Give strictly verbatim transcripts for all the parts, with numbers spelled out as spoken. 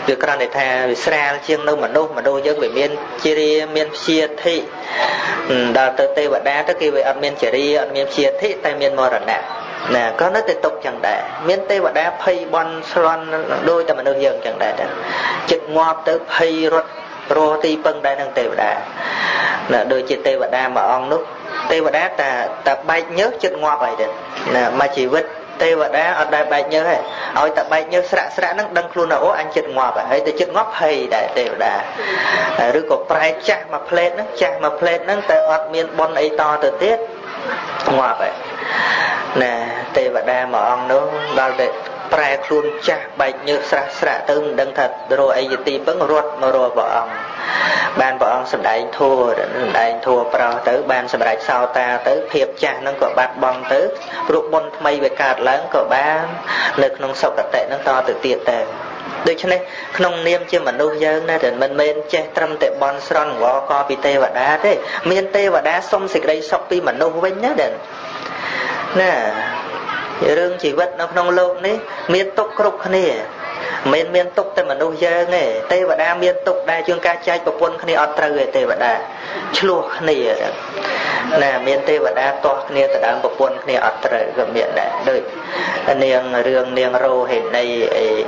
việc còn để thà Israel chiêng đâu mà đâu mà đâu dân về miền Syria miền Chia thị đào từ Tây và Đa tới khi về ở miền Syria ở miền Chia thị tại miền Mờ Rần nè nè có nó tiếp tục chẳng đại miền Tây và Đa phay bon salon đôi tại mà đâu dân chẳng đại chật ngọt tới phay rót roti bưng đại năng Tây và Đa là đôi chỉ Tây và Đa mà ông nước Tây và Đa ta ta bay nhớ chật ngọt vậy đấy nè mà chỉ vứt Tây và Đá ở đây bài nhớ hay ở tại bài nhớ sạ sạ nó đăng luôn là ố anh chết ngọt vậy hay từ chết ngọt hay đại Tây và Đá rồi có prai chặt mà plate nó chặt mà plate nó tại ọt miền bon ấy to từ tiết ngọt vậy nè Tây và Đá mà ông nó bao để prai luôn chặt bài nhớ sạ sạ từ đăng thật rồi ấy gì vẫn ruột mà rồi vợ ông ban vợ ông sầm đại thua đại thua pro tới ban sầm đại sao ta tới thiệp chặt nó có bát bong tới rụt bôn mây về cạt lớn của ban lực nông sọc đặc tệ nó to từ tiệt tệ đối cho nên nông niêm chưa mà nuôi dân này thì mình men che trăm tệ bon sron của co pi tê và đá thế miền tê và đá xong xịt đây sọc pi mà nuôi với nhá đền nè rương chỉ vật nó nông lộn đấy miền tốc krục này miền miền tốc tại mà nuôi dân này tê và đá miền tốc đa chương ca trai của quân này ở trời tê và đá chluộc này nè miền tây và đa to kia từ đám bộ quân kia ở trời gần miền đại đôi niềng rương niềng rô hiện nay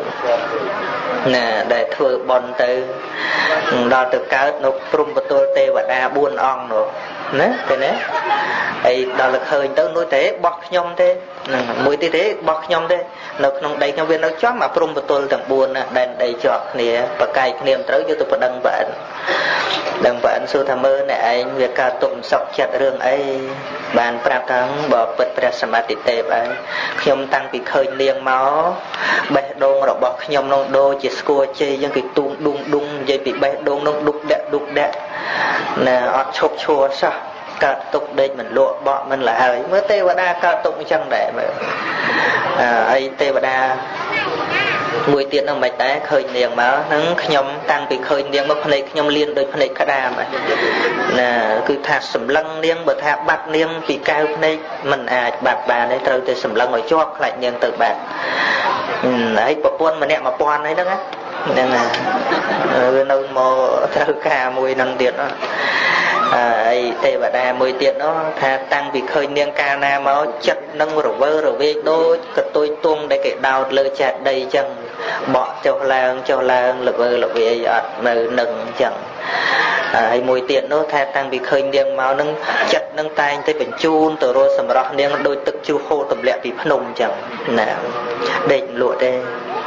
nè để thưa bon từ đó từ cá nó prum bột tê và đa buôn ong rồi nè thế nè ấy đó là khơi tới nuôi thế bọc nhom thế mũi tí thế bọc nhom thế nó không đầy trong viên nó chót mà prum bột tầng buôn đèn đầy chọt nè và cài niềm tới cho tôi đăng bạn đăng bạn su tham mơ này anh việc cả tụng sọc chặt rương ấy bàn prap thắng bỏ bật ra samadhi tê ấy nhom tăng bị khơi liêng máu bẻ đôn rồi bọc nhom nó đôi chỉ score chơi những cái tung đung đung dây bị bẻ đôn nó đục đẹ đục đẹ nè ọt chộp chua sao cả tục đây mình lụa bọn mình là hơi mới tê và đa cả tụng chẳng để mà ấy tê và đa mùi tiền nó mạch đá khơi niềng máu nắng nhom tăng bị khơi niềng mất này nhom liên đôi này khá đà mà nè cứ thà sầm lăng niềng bờ thà bạc niềng bị cao này mình à bạc bà này từ từ sầm lăng rồi chót lại niềng từ bạc ấy bộ quân mà nè mà quan ấy đó á nên là đâu mò theo cả mùi năng tiền đó ấy tê và đà mùi tiền nó thà tăng bị khơi niềng ca na máu chất nâng rồi vơ rồi về đôi cực tôi tung để cái đào lơ chặt đầy chân bỏ cho làng cho làng lực vơ lực về ở nơi nâng chẳng hay mùi tiền nó thà tăng bị khơi niềng máu nâng chất nâng tay tới phải chun từ rồi sầm rọ niềng đôi tức chu khô tầm lẹ bị phồng chẳng nè định lụa đây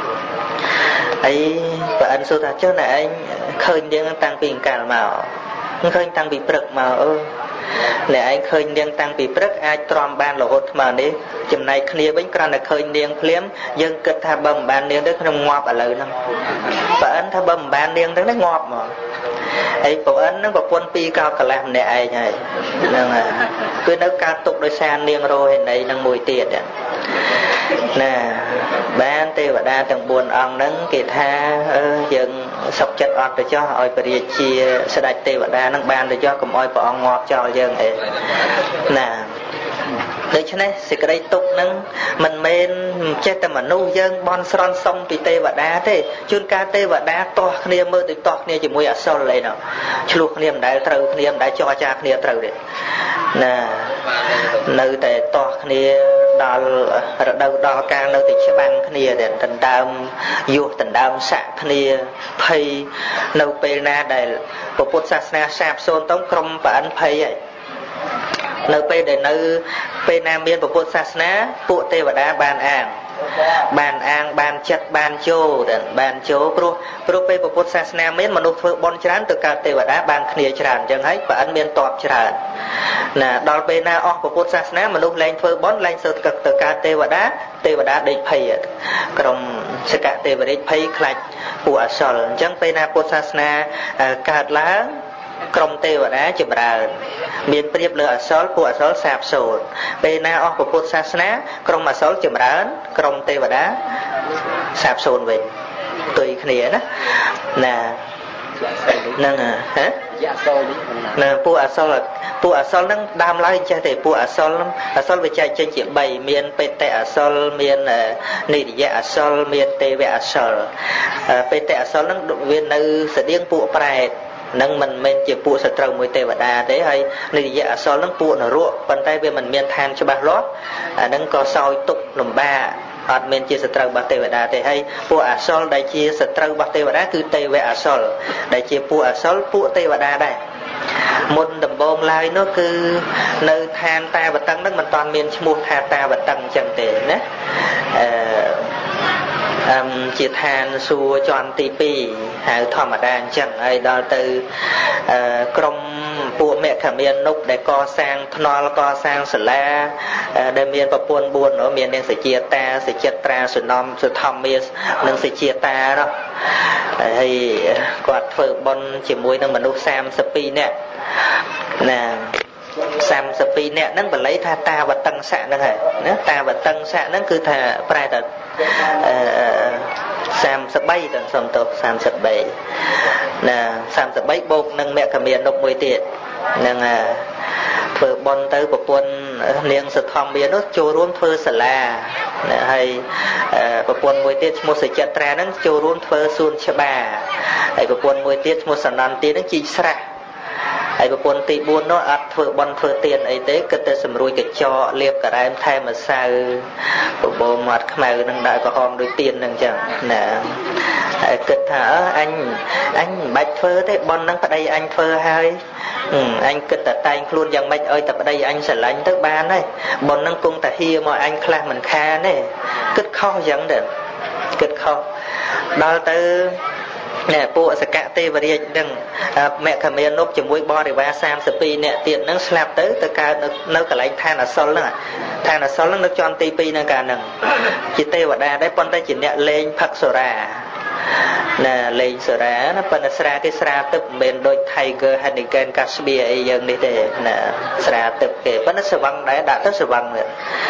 ấy và anh số ta cho này anh khơi niềng tăng bị cả màu khơi tăng bị bực màu ơ để anh khơi niềng tăng bị bực ai tròn ban là hốt mà đi chừng này kia bánh canh là khơi niềng phếm dân kết tha bầm ban niềng đấy không ngọt ở lời năm và anh tha bầm ban niềng đấy nó ngọt mà ấy của anh nó có quân pi cao cả làm này ai này nên là cứ nấu cao tục đôi san niềng rồi này đang mùi tiệt nè ban tê và đa tầng buồn ông nắng kỳ tha dừng sọc chất ọt để cho hỏi về chia sẽ đặt tê và đa nắng ban để cho cùng oi bỏ ngọt cho dân ấy nè để cho nên sẽ cái đây tục nắng mình men chếtแต่mà nuôi dân bon son xong thì tê và đá thế chuyên ca tê và đá to kia mơ từ to kia chỉ mùi ở sau này nào chluộc kia đã trâu kia đã cho cha kia trâu đấy nè nơi tại to kia đào đầu đào càng nơi thì băng kia để tình đam vô tình đam sạ kia pay nơi pena để bộ phật sa sạp xôn tống công bản pay vậy nơi pe để nơi pe nam miền của Phật Sa phụ tê và đá bàn an bàn an bàn chặt bàn chô để bàn chô pro pro pe của Phật Sa miền mà nộp bon chán từ cả tê và đá bàn khnia chán chẳng hết và anh miền tọt chán nè đòn pe na off của Phật Sa mà nộp lên phơi bon lên sơ cực từ cả tê và đá tê và đá để pay còn sẽ cả tê và để pay khai của sờ chẳng pe na Phật Sa cả láក្រុមទេវតាចម្រើនមានប្រៀបលើអសលពួកអសលសាបសូន្យពេលណាអស់ពុទ្ធសាសនាក្រុមអសលចម្រើនក្រុមទេវតាសាបសូន្យវិញទុយគ្នាណាណានឹងហ៎ណាពួកអសលពួកអសលហ្នឹងដើមឡើយចេះតែពួកអសលអសលវាចែកចេញជាបីមានបេតៈអសលមាននិរិយៈអសលមានទេវៈអសលបេតៈអសលហ្នឹងវានៅស្តៀងពួកប្រែតនឹងមិនមែនជាពួកសត្រូវមួយទេវតាទេហើយនិរិយៈអសលហ្នឹងពួកនរកប៉ុន្តែវាមិនមានឋានច្បាស់លាស់អាហ្នឹងក៏សោយទុកលំបាកអត់មានជាសត្រូវរបស់ទេវតាទេហើយពួកអសលដែលជាសត្រូវរបស់ទេវតាគឺទេវៈអសលដែលជាពួកអសលពួកទេវតាដែរមុនដំបូងឡើយនោះគឺនៅឋានតាវតឹងហ្នឹងមិនតាន់មានឈ្មោះថាតាវតឹងអញ្ចឹងទេណាអឺអឹមជាឋានសួគ៌ជាន់ទីពីរហៅធម្មតាអញ្ចឹងហើយដល់ទៅអឺក្រុមពួកមគ្គមាននុបដែលកសាងថ្នល់កសាងសាលាដែលមានប្រពន្ធបួននោះមាននាងសជាតាសចិត្រាសុនំសុធម្មានិងសជាតានោះហើយគាត់ធ្វើបុណ្យជាមួយនឹងមនុស្សសាមសិបពីរនាក់ណាសាមសិបពីរនាក់ហ្នឹងបល័យថាតាវតឹងស័កហ្នឹងហើយណាតាវតឹងស័កហ្នឹងគឺថាប្រែតែអឺសាមសិបបីទៅសុំទោសសាមសិបបីណាសាមសិបបីបូកនឹងមគ្គមាននុបមួយទៀតនឹងធ្វើបុណ្យទៅប្រពន្ធនាងសធម្មានោះចូលរួមធ្វើសាលាហើយប្រពន្ធមួយទៀតឈ្មោះសចិត្រាហ្នឹងចូលរួមធ្វើសួនច្បារហើយប្រពន្ធមួយទៀតឈ្មោះសណ្ណន្ទាហ្នឹងជីកស្រះហើយប្រពន្ធទីបួននោះអត់ធ្វើបន់ធ្វើទៀនអីទេគិតតែសម្រួយកញ្ចក់លាបការ៉ែមថែមម្សៅបបោមាត់ខ្មៅនឹងដាក់ក្រហមដូចទៀនហ្នឹងចឹងណាហើយគិតថាអើអញអញមិនបាច់ធ្វើទេបន់ហ្នឹងប្តីអញធ្វើហើយអញគិតតែតែងខ្លួនយ៉ាងម៉េចឲ្យតែប្តីអញស្រឡាញ់ទៅបានហើយបន់ហ្នឹងគង់តែហៀមកអញខ្លះមិនខានទេគិតខុសចឹងទៅគិតខុសដល់ទៅណែពួកសកទេវរាជនឹងមគ្គមាននុបជាមួយបរិវារសាមសិបពីរនាក់ទៀតនឹងស្លាប់ទៅទៅកើតនៅកន្លែងឋានអសលហ្នឹងឋានអសលហ្នឹងនៅជាន់ទីពីរហ្នឹងកាលហ្នឹងជាទេវតាដែរប៉ុន្តែជាអ្នកលេងផឹកសូរាណាលេងសូរាណាប៉ុន្តែស្រាគេស្រាទឹកមិនមែនដូច Tiger Heineken Casbia អីយ៉ាងនេះទេណាស្រាទឹកគេប៉ុន្តែស្វឹងដែរដាក់ទៅស្វឹងណា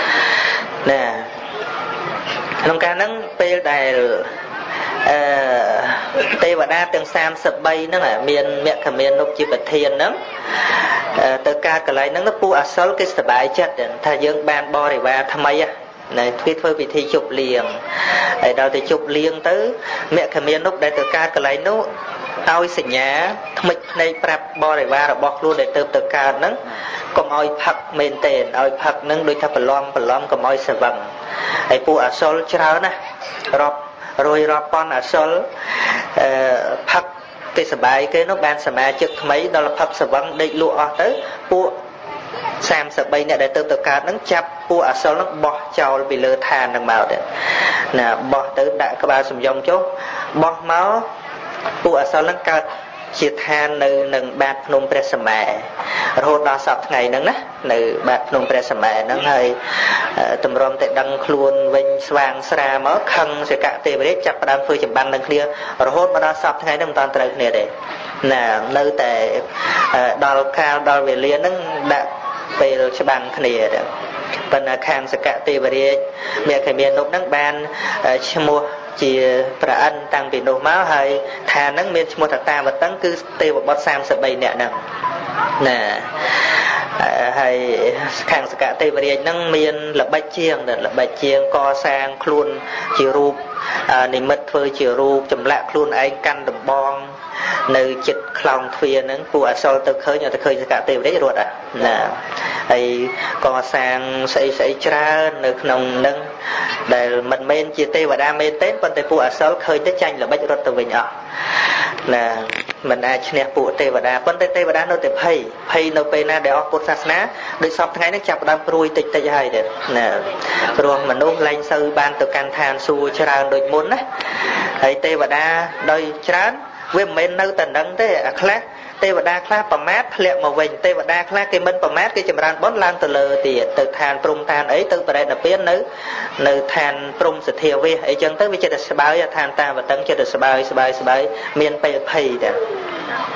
ក្នុងការហ្នឹងពេលដែលអឺទេវតាទាំងសាមសិបបីហ្នឹងមានមគ្គមាននុបជាប្រធានហ្នឹងទៅការកន្លែងហ្នឹងពួកអសលគេសប្បាយចិត្តថាយើងបានបរិវារថ្មីណាធ្វើធ្វើពិធីជប់លៀងហើយដល់ទៅជប់លៀងទៅមគ្គមាននុបដែលទៅការកន្លែងនោះឲ្យសញ្ញាថ្មិចភ្នែកប្រាប់បរិវាររបស់ខ្លួនដែលទៅទៅកើតហ្នឹងកុំឲ្យផឹកមែនទេឲ្យផឹកហ្នឹងដូចថាប្រឡំប្រឡំកុំឲ្យស្វឹងហើយពួកអសលច្រើនណារាប់រយរាប់ពាន់អសលអឺផឹកគេសបាយគេនោះបានសមាជិកថ្មីដល់ផឹកស្វឹងដេកលក់អស់ទៅពួកសាមសិបបីអ្នកដែលទៅទៅកើតហ្នឹងចាប់ពួកអសលហ្នឹងបោះចោលពីលើឋានហ្នឹងមកទៅណាបោះទៅដាក់ក្បាលសំយំចុះបោះមកពួកអសលហ្នឹងកើតជាឋាននៅនឹងបាតភ្នំព្រះសម័យរហូតដល់សពថ្ងៃហ្នឹងណានៅបាតភ្នំព្រះសម័យហ្នឹងហើយតម្រុំតែដឹងខ្លួនវិញស្វាងស្រាមកខឹងសកទេវរាជចាប់ផ្ដើមធ្វើចម្បាំងនឹងគ្នារហូតមកដល់សពថ្ងៃហ្នឹងមិនតាន់ត្រូវគ្នាទេណានៅតែដល់កាលដល់វេលាហ្នឹងដាក់ពេលច្បាំងគ្នាទៅប៉ុន្តែខាងសកទេវរាជមគ្គមាននុបហ្នឹងបានឈ្មោះជាប្រអិនតាំងពីនោះមកហើយឋានហ្នឹងមានឈ្មោះថាតាវតឹងគឺទេវបុត្រសាមសិបបីនាក់ហ្នឹងណាហើយខាងសកទេវរាជហ្នឹងមានល្បិចជាងល្បិចជាងកសាងខ្លួនជារូបនិមិត្តធ្វើជារូបចម្លាក់ខ្លួនឯងកាន់ដំបងនៅចិត្តខ្លោងទ្វារហ្នឹងពួកអសលទៅឃើញទៅឃើញសកទេវរាជរត់ណាហើយកសាងស្អីស្អីច្រើននៅក្នុងហ្នឹងដែលមិនមែនជាទេវតាមែនទេប៉ុន្តែពួកអសលឃើញទៅចាញ់ល្បិចរត់ទៅវិញអស់ណាមិនអាចឈ្នះពួកទេវតាប៉ុន្តែទេវតានៅតែភ័យភ័យនៅពេលណាដែលអស់ពុទ្ធសាសនាដោយសពថ្ងៃនេះចាប់ផ្ដើមព្រួយតិចតិចហើយទេណាព្រោះមនុស្សលែងសូវបានទៅកាន់ឋានសួគ៌ច្រើនដូចមុនណាហើយទេវតាដោយច្រើនវាមិនមែននៅតែនឹងទេអាខ្លះទេវតាខ្លះប្រមាថធ្លាក់មកវិញទេវតាខ្លះគេមិនប្រមាថគេចម្រើនបុណ្យឡើងទៅលើទៀតទៅឋានព្រំឋានអីទៅបរិណិព្វាននៅនៅឋានព្រំសទ្ធាវាសអីចឹងទៅវាចិត្តតែស្បើយឋានតាវតឹងចិត្តតែស្បើយស្បើយស្បើយមានបេភ័យតែ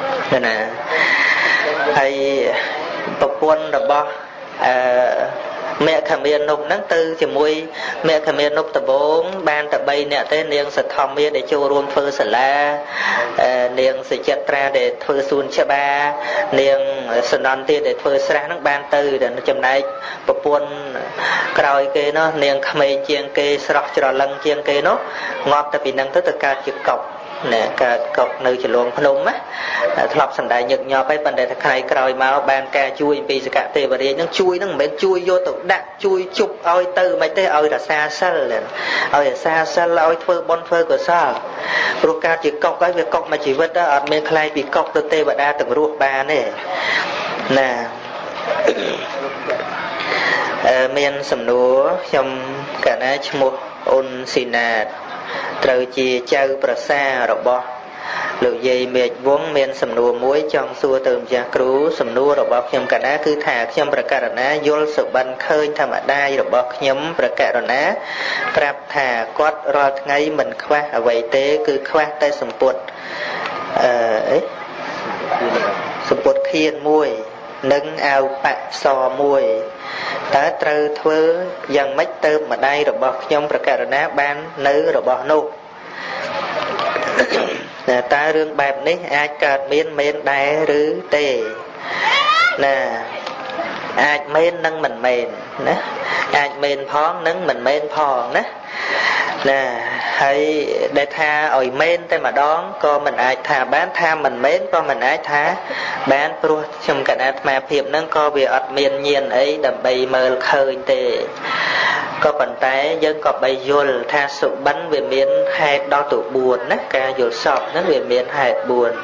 ណាហើយប្រពន្ធរបស់អឺ mẹ khả miên nộp nắng tư chỉ mùi mẹ khả miên nộp tập bốn ban tập bay nè tên niềng sẽ thom miên để cho rôn phơ sở la niềng sẽ chặt ra để phơ xuân cha ba niềng sẽ nón tiền để phơ sra nắng ban tư để nó chấm này bậc buôn còi kê nó niềng khả miên chiên kê sọc cho lăng chiên kê nó ngọt tập bị nắng tới tất cả chữ cọc nè cả cọc nơi chỉ luồng phun á thọp sẵn đại nhật nhỏ bay vấn đề thật hay còi máu ban ca chui vì cả tê và đi nó chui nó mấy chui vô tụ đặt chui chụp oi từ mấy tê oi là xa xa liền oi xa xa là oi phơ bon phơ của sao rồi ca chỉ cọc cái việc cọc mà chỉ vứt đó ở bên khai bị cọc từ tê và đa từng ruột ba nè nè miền sầm núa trong cả na một ôn xin nè trời chia châu prasa rồi bo lựa dây mệt vốn miền sầm núa muối trong xua từ gia cứu sầm núa rồi bo nhom cả na cứ thả nhomประกาศนะยลสุบันเคยธรรมดาrồi bo nhomประกาศนะปรับthả quátรอไงmình khoa ở vậy tế cứ khoa tay sầm puột ấy sầm puột khiên muối nâng ao bạc sò muối ta trơ thưa dần mấy tơ mà đây rồi bọc nhomประกาศนะban nữ rồi bỏ nô ta rương bẹp ní ai cạt miên miên đá rứ tê nè ai miên nâng mình mền nè ai miên phóng nâng mình miên phòn nè nè hay để tha ỏi miên tay mà đón co mình ai tha bán tha mình mến co mình ai tha bán pro trong cả nát mà phiệp nâng co về ọt miên nhiên ấy đầm bay mờ khơi tê có phần tay dân có bay vô tha sự bắn về miền hai đo tụ buồn nè ca vô sọp nó về miền hai buồn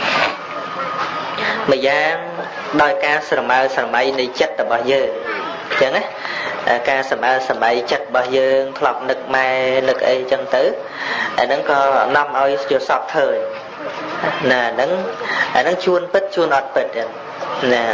mà giang đôi ca sầm mai sầm mai này chất là bao giờ chẳng á ca sầm mai sầm mai chất bao giờ lọc nực mai nực ấy chân tử nó có năm ơi vô sọp thời nè nó nó chuôn bít chuôn ọt bít nè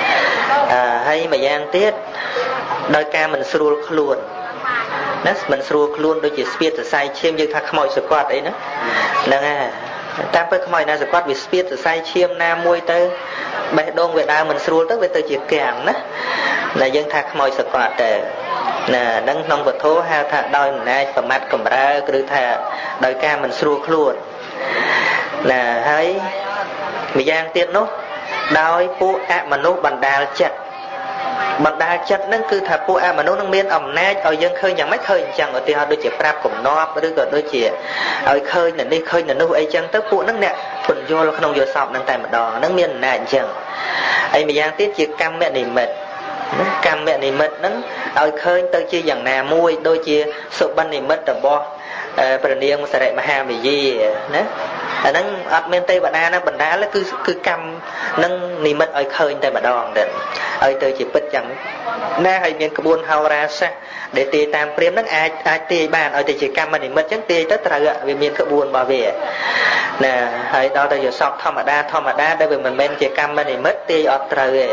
hay mà giang tiết đôi ca mình sưu luôn nó mình sưu luôn đôi chỉ spiết từ sai chiêm như thằng mọi sự quạt ấy nữa nè à tam với mọi na sự quạt vì spiết từ sai chiêm nam môi tới bè đông Việt Nam mình sưu tới với từ chỉ kèm đó là dân thằng mọi sự quạt để nè đăng nông vật thố ha thà đôi mình ai và mặt cầm ra cứ thà đôi ca mình sưu luôn là thấy mình giang tiết nó đôi phụ ạ mà nó bằng đà chặt bằng đa chất nó cứ thà phụ à mà nó đang miên ẩm nát ở dân khơi chẳng mấy khơi chẳng ở thì họ đôi chỉ prap cùng nó đôi còn đôi chỉ ở khơi là đi khơi là nó ấy chẳng tới phụ nó nè quần vô là không vô sọp đang tại một đò nó miên nè chẳng ấy mà giang tiết chỉ cam mẹ này mệt cam mẹ này mệt nó ở khơi tới chia chẳng nà mui đôi chia sụp ban này mệt là bo bờ niên sẽ lại mà ham vì gì nè nó ở bên tây bạn nó bản đá nó cứ cứ cam nâng niệm mật ở khơi tại bản đòn để ở từ chỉ bứt chẳng na hay miền cái buôn hao ra sa để tì tam priêm nó ai ai tì bàn ở từ chỉ cam mà niệm mật chẳng tì tất cả vì miền cái buôn bảo vệ nè hay đó là giờ sọt thom mà đa thom mà đa đây vì mình bên chỉ cam mà niệm mật tì ở trời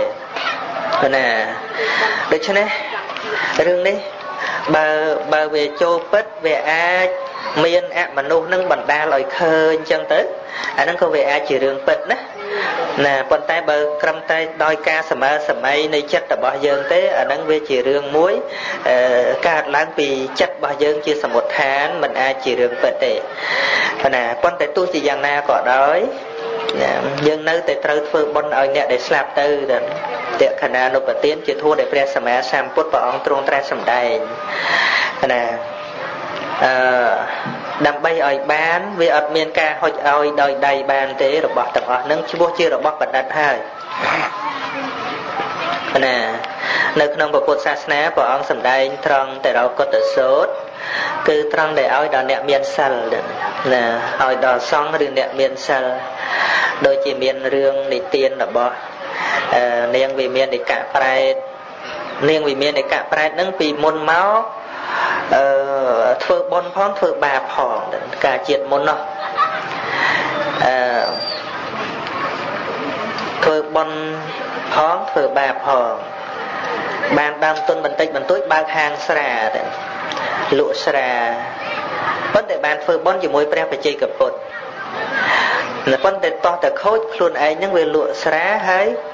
nè được chưa nè rừng đi bà bà về châu bích về ai miền ạ mà nô nâng bản đa lời khơi chân tới anh nó có về ai chỉ đường bịch đó nè con tay bờ cầm tay đôi ca sầm a sầm ấy này chất là bao giờ thế anh đang về chỉ đường muối ca lãng vì chất bao giờ chia sầm một tháng mình ai chỉ đường bịch để nè con tay tôi chỉ rằng na cỏ đói dân nơi tại trâu phương bon ở nhà để slap tư để để khả năng nộp tiền chỉ thua để pre sầm a sam put vào ông trung tra sầm đầy nè đâm bay ở bán vì ở miền ca hồi ơi đòi đầy bàn thế rồi bỏ tập ở nâng chưa chưa rồi bỏ bật đặt hai nè nơi trong bộ phật sát của ông sầm đầy trong tại đó có tự số cứ trong để ơi đòi nẹt miền sal nè hồi đòi xong rồi nẹt miền sal đôi chỉ miền rương để tiền là bỏ niềng vì miền để cả prai niềng vì miền để cả prai nâng vì môn máu thưa bon phong thưa bà phòn cả chuyện môn nó thưa bon phong thưa bà phòn ban ban tuần bình tĩnh bình tối ba hàng sra lụa sra vấn đề ban thưa bon chỉ môi pre phải chơi cặp bột là vấn đề to từ khối luôn ấy những người lụa sra hay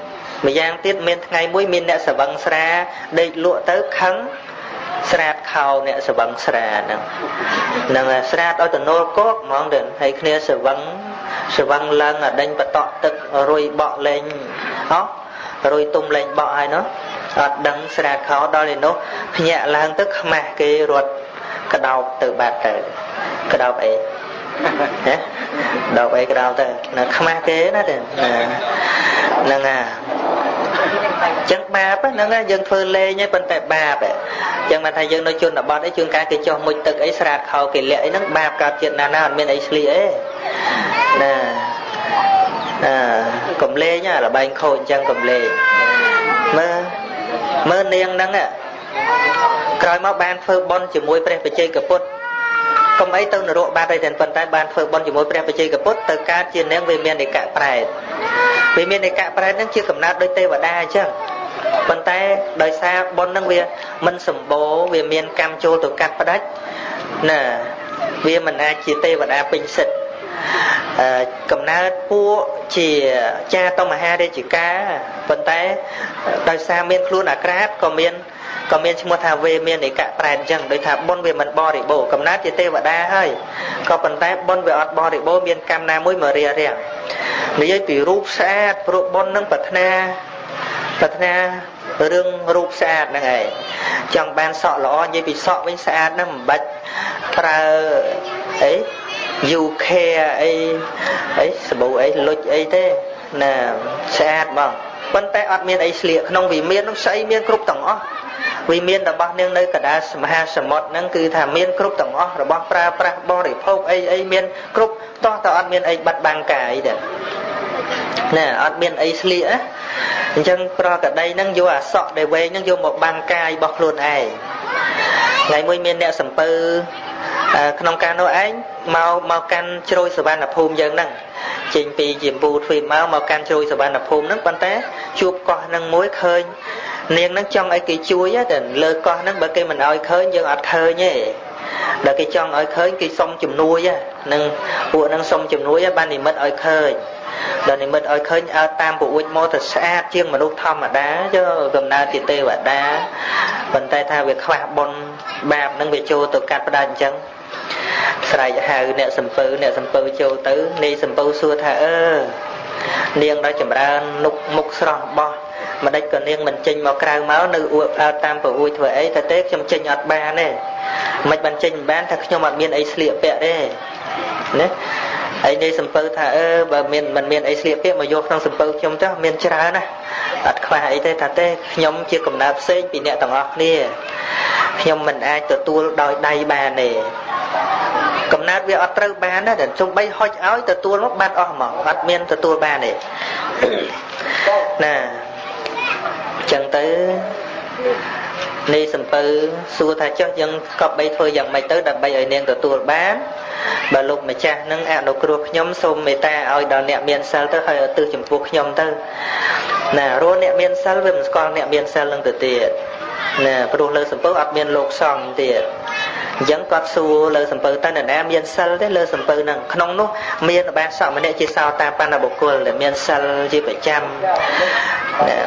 ម្យ៉ាងទៀតមានថ្ងៃមួយមានអ្នកសវឹងស្រាដេកលក់ទៅខឹងស្រាតខោអ្នកសវឹងស្រាហ្នឹងហ្នឹងស្រាតឲ្យទៅនល់គោកហ្មងទៅហើយគ្នាសវឹងសវឹងឡើងដេញបតក់ទឹករុយបក់លេងអោះរុយទុំលេងបក់ហើយនោះអត់ដឹងស្រាតខោដល់ឯនោះភ្ញាក់ឡើងទៅខ្មាស់គេរត់ក្តោបទៅបាត់ទៅក្តោបអីហ៎ដោបអីក្តោបទៅណាខ្មាស់គេណាទៅហ្នឹងអាចឹងបាបហ្នឹងយើងធ្វើលេងឯងប៉ុន្តែបាបចឹងមកថាយើងនៅជនបទអីជួនកាលគេចុះមុជទឹកអីស្រាតខោគេលាក់អីហ្នឹងបាបកើតចិត្តណាស់ណាអត់មានអីស្លៀកអីណាអឺកំលេងល្បែងខូចចឹងកំលេងមើលមើលនាងហ្នឹងក្រោយមកបានធ្វើបុណ្យជាមួយព្រះបច្ចេកពុទ្ធកុំអីទៅនរកបាត់អីទេប៉ុន្តែបានធ្វើបុណ្យជាមួយព្រះបច្ចេកពុទ្ធទៅកើតជានាងវាមានឯកប្រែតវាមានឯកប្រែតហ្នឹងជាកំណើតដោយទេវតាអញ្ចឹងប៉ុន្តែដោយសារបុណ្យហ្នឹងវាមិនសម្បូរវាមានកម្មចូលទៅកាត់ផ្ដាច់ណាវាមិនអាចជាទេវតាពេញសិទ្ធិអឺកំណើតពួកជាចាតមហារាជការប៉ុន្តែដោយសារមានខ្លួនអាក្រាតក៏មានក៏មានឈ្មោះថាវេមានឯកប្រែតអញ្ចឹងដោយថាបុណ្យវាមិនបរិបូរណ៍កំណើតជាទេវតាហើយក៏ប៉ុន្តែបុណ្យវាអត់បរិបូរណ៍មានកម្មណាមួយមករារាំងនិយាយពីរូបស្អាតព្រោះបុណ្យនឹងប្រាថ្នាប្រាថ្នារឿងរូបស្អាតហ្នឹងឯងចង់បានសក់ល្អនិយាយពីសក់វិញស្អាតណាស់មិនបាច់ប្រើអី ยู เค អីអីសាប៊ូអីលុចអីទេណាស្អាតបងប៉ុន្តែអត់មានអីស្លៀកក្នុងវិមាននោះស្អីមានគ្រប់ទាំងអស់វិមានរបស់នាងនៅកណ្ដាលមហាសមុទ្រហ្នឹងគឺថាមានគ្រប់ទាំងអស់របស់ប្រើប្រាស់បរិភោគអីអីមានគ្រប់តោះតែអត់មានអីបាត់បាំងកាយទេណាអត់មានអីស្លៀកណាអញ្ចឹងប្រកដីហ្នឹងយកអាសក់ដែលវែងហ្នឹងយកមកបាំងកាយរបស់ខ្លួនឯងថ្ងៃមួយមានអ្នកសំពើក្នុងការនោះឯងមកមកកាន់ជ្រោយសវណ្ណភូមិយើងហ្នឹងចេញពីជាមពូទ្វីបមកមកកាន់ជ្រោយសវណ្ណភូមិហ្នឹងប៉ុន្តែជួបកោះហ្នឹងមួយឃើញនាងហ្នឹងចង់ឲ្យគេជួយតែលើកោះហ្នឹងបើគេមិនឲ្យឃើញយើងអត់ឃើញទេដល់គេចង់ឲ្យឃើញគេសុំជំនួយហ្នឹងពួកហ្នឹងសុំជំនួយបាននិមិត្តឲ្យឃើញដល់និមិត្តឲ្យឃើញអើតាមពួកអ៊ុចមកទៅស្អាតជាងមនុស្សធម្មតាយកកំណើតជាទេវតាប៉ុន្តែថាវាខ្វះបុណ្យបាបហ្នឹងវាចូលទៅកាត់ផ្ដាច់អញ្ចឹងស្រែកហៅអ្នកសំពៅអ្នកសំពៅចូលទៅនាយសំពៅសួរថាអឺនាងដល់ចម្រើននុកមុខស្រស់បោះម្ដេចក៏នាងមិនចេញមកក្រៅមកនៅអួតតាមប្រអួយធ្វើអីតែទេខ្ញុំចេញអត់បានទេមិនបានចេញបានថាខ្ញុំអត់មានអីស្លៀកពាក់ទេណាហើយនាយសំពៅថាអឺបើមានមិនមានអីស្លៀកពាក់មកយកក្នុងសំពៅខ្ញុំទៅមានច្រើនណាអត់ខ្វះអីទេថាទេខ្ញុំជាកំណើតផ្សេងពីអ្នកទាំងអស់គ្នាខ្ញុំមិនអាចទទួលដោយដៃបានទេកំណើតវាអត់ត្រូវបានណាតែជុំបីហុចឲ្យទទួលមកបាត់អស់ហ្មងអត់មានទទួលបានទេណាចឹងទៅនាយសំពៅសួរថាចុះយើងកប់បីធ្វើយ៉ាងម៉េចទៅដើម្បីឲ្យនាងទទួលបានបើលោកម្ចាស់នឹងអនុគ្រោះខ្ញុំសូមមេត្តាឲ្យដល់អ្នកមានសិលទៅហើយឧទ្ទិសចំពោះខ្ញុំទៅណារស់អ្នកមានសិលវាមិនស្គាល់អ្នកមានសិលនឹងទៅទៀតណាព្រោះលើសំពៅអត់មានលោកសង្ឃទៀតអញ្ចឹងគាត់សួរលើសំពៅទៅនរណាមានសិលទេលើសំពៅហ្នឹងក្នុងនោះមានបានសក់ម្នាក់ជាសោតាបណ្ណបុគ្គលដែលមានសិលជាប្រចាំណា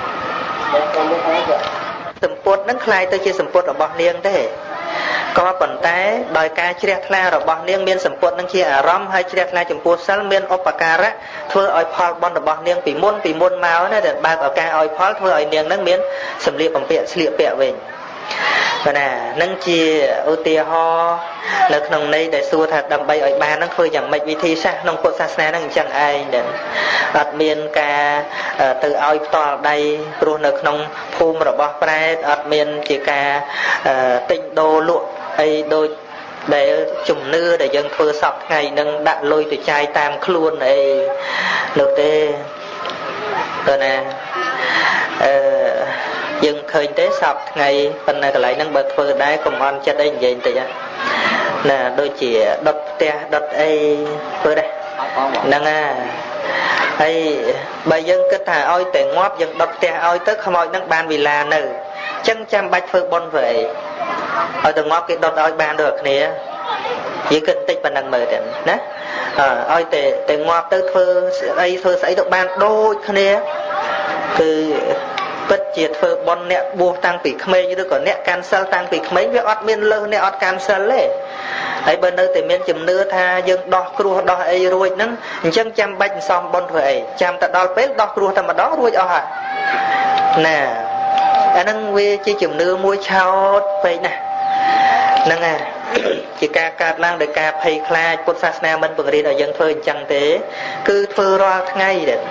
សម្ពុតហ្នឹងคล้ายទៅជាសម្ពុតរបស់នាងទេក៏ប៉ុន្តែដោយការជ្រះថ្លារបស់នាងមានសម្ពុតនឹងជាអារម្មណ៍ហើយជ្រះថ្លាចំពោះសិលមានឧបការៈធ្វើឲ្យផលបុណ្យរបស់នាងពីមុនពីមុនមកណាដែលបើកឱកាសឲ្យផលធ្វើឲ្យនាងនឹងមានសម្លៀកបំពាក់ស្លៀកពាក់វិញបាទណានឹងជាឧទាហរណ៍នៅក្នុងន័យដែលសួរថាដើម្បីឲ្យបាននឹងធ្វើយ៉ាងម៉េចវិធីសាស្ត្រក្នុងពុទ្ធសាសនានឹងអញ្ចឹងឯងដែលអត់មានការទៅឲ្យផ្ទាល់ដៃព្រោះនៅក្នុងភូមិរបស់ប្រែតអត់មានជាការទិញដូរលក់អីដូចដែលជំនឿដែលយើងធ្វើសពថ្ងៃនឹងដាក់លុយទៅចាយតាមខ្លួនអីនោះទេទៅណាអឺយើងឃើញទេសពថ្ងៃប៉ុន្តែកន្លែងហ្នឹងបើធ្វើដែរកុំអន់ចិត្តអីនិយាយបន្តិចណាដូចជាដុតផ្ទះដុតអីធ្វើដែរហ្នឹងណាហើយបើយើងគិតថាឲ្យតែងាប់យើងដុតផ្ទះឲ្យទៅខ្មោចហ្នឹងបានវិឡានៅអញ្ចឹងចាំបាច់ធ្វើបុណ្យធ្វើអីឲ្យតែងាប់គេដុតឲ្យបានដូចគ្នាយើងគិតបន្តិចប៉ុណ្ណឹងមើលទៅណាឲ្យតែតែងាប់ទៅធ្វើស្អីធ្វើស្អីទៅបានដូចគ្នា cứ bất chia phơ bon nẹt buộc tăng bị khmei rồi còn nẹt cancel tăng bị khmei với ọt miên lơ nẹt ọt cancel lệ ấy bên nơi thì miên chùm nưa tha dân đo cua đo ấy rồi nắng chân chăm bạch xong bon vậy chăm ta đo pet đo cua thầm mà đó rồi ở hả nè anh năng về chỉ chùm nưa mua chao vậy nè năng à chỉ ca ca lang để ca pay khai cột sát na mình bực đi ở dân phơi chẳng thế cứ phơi ra ngay đấy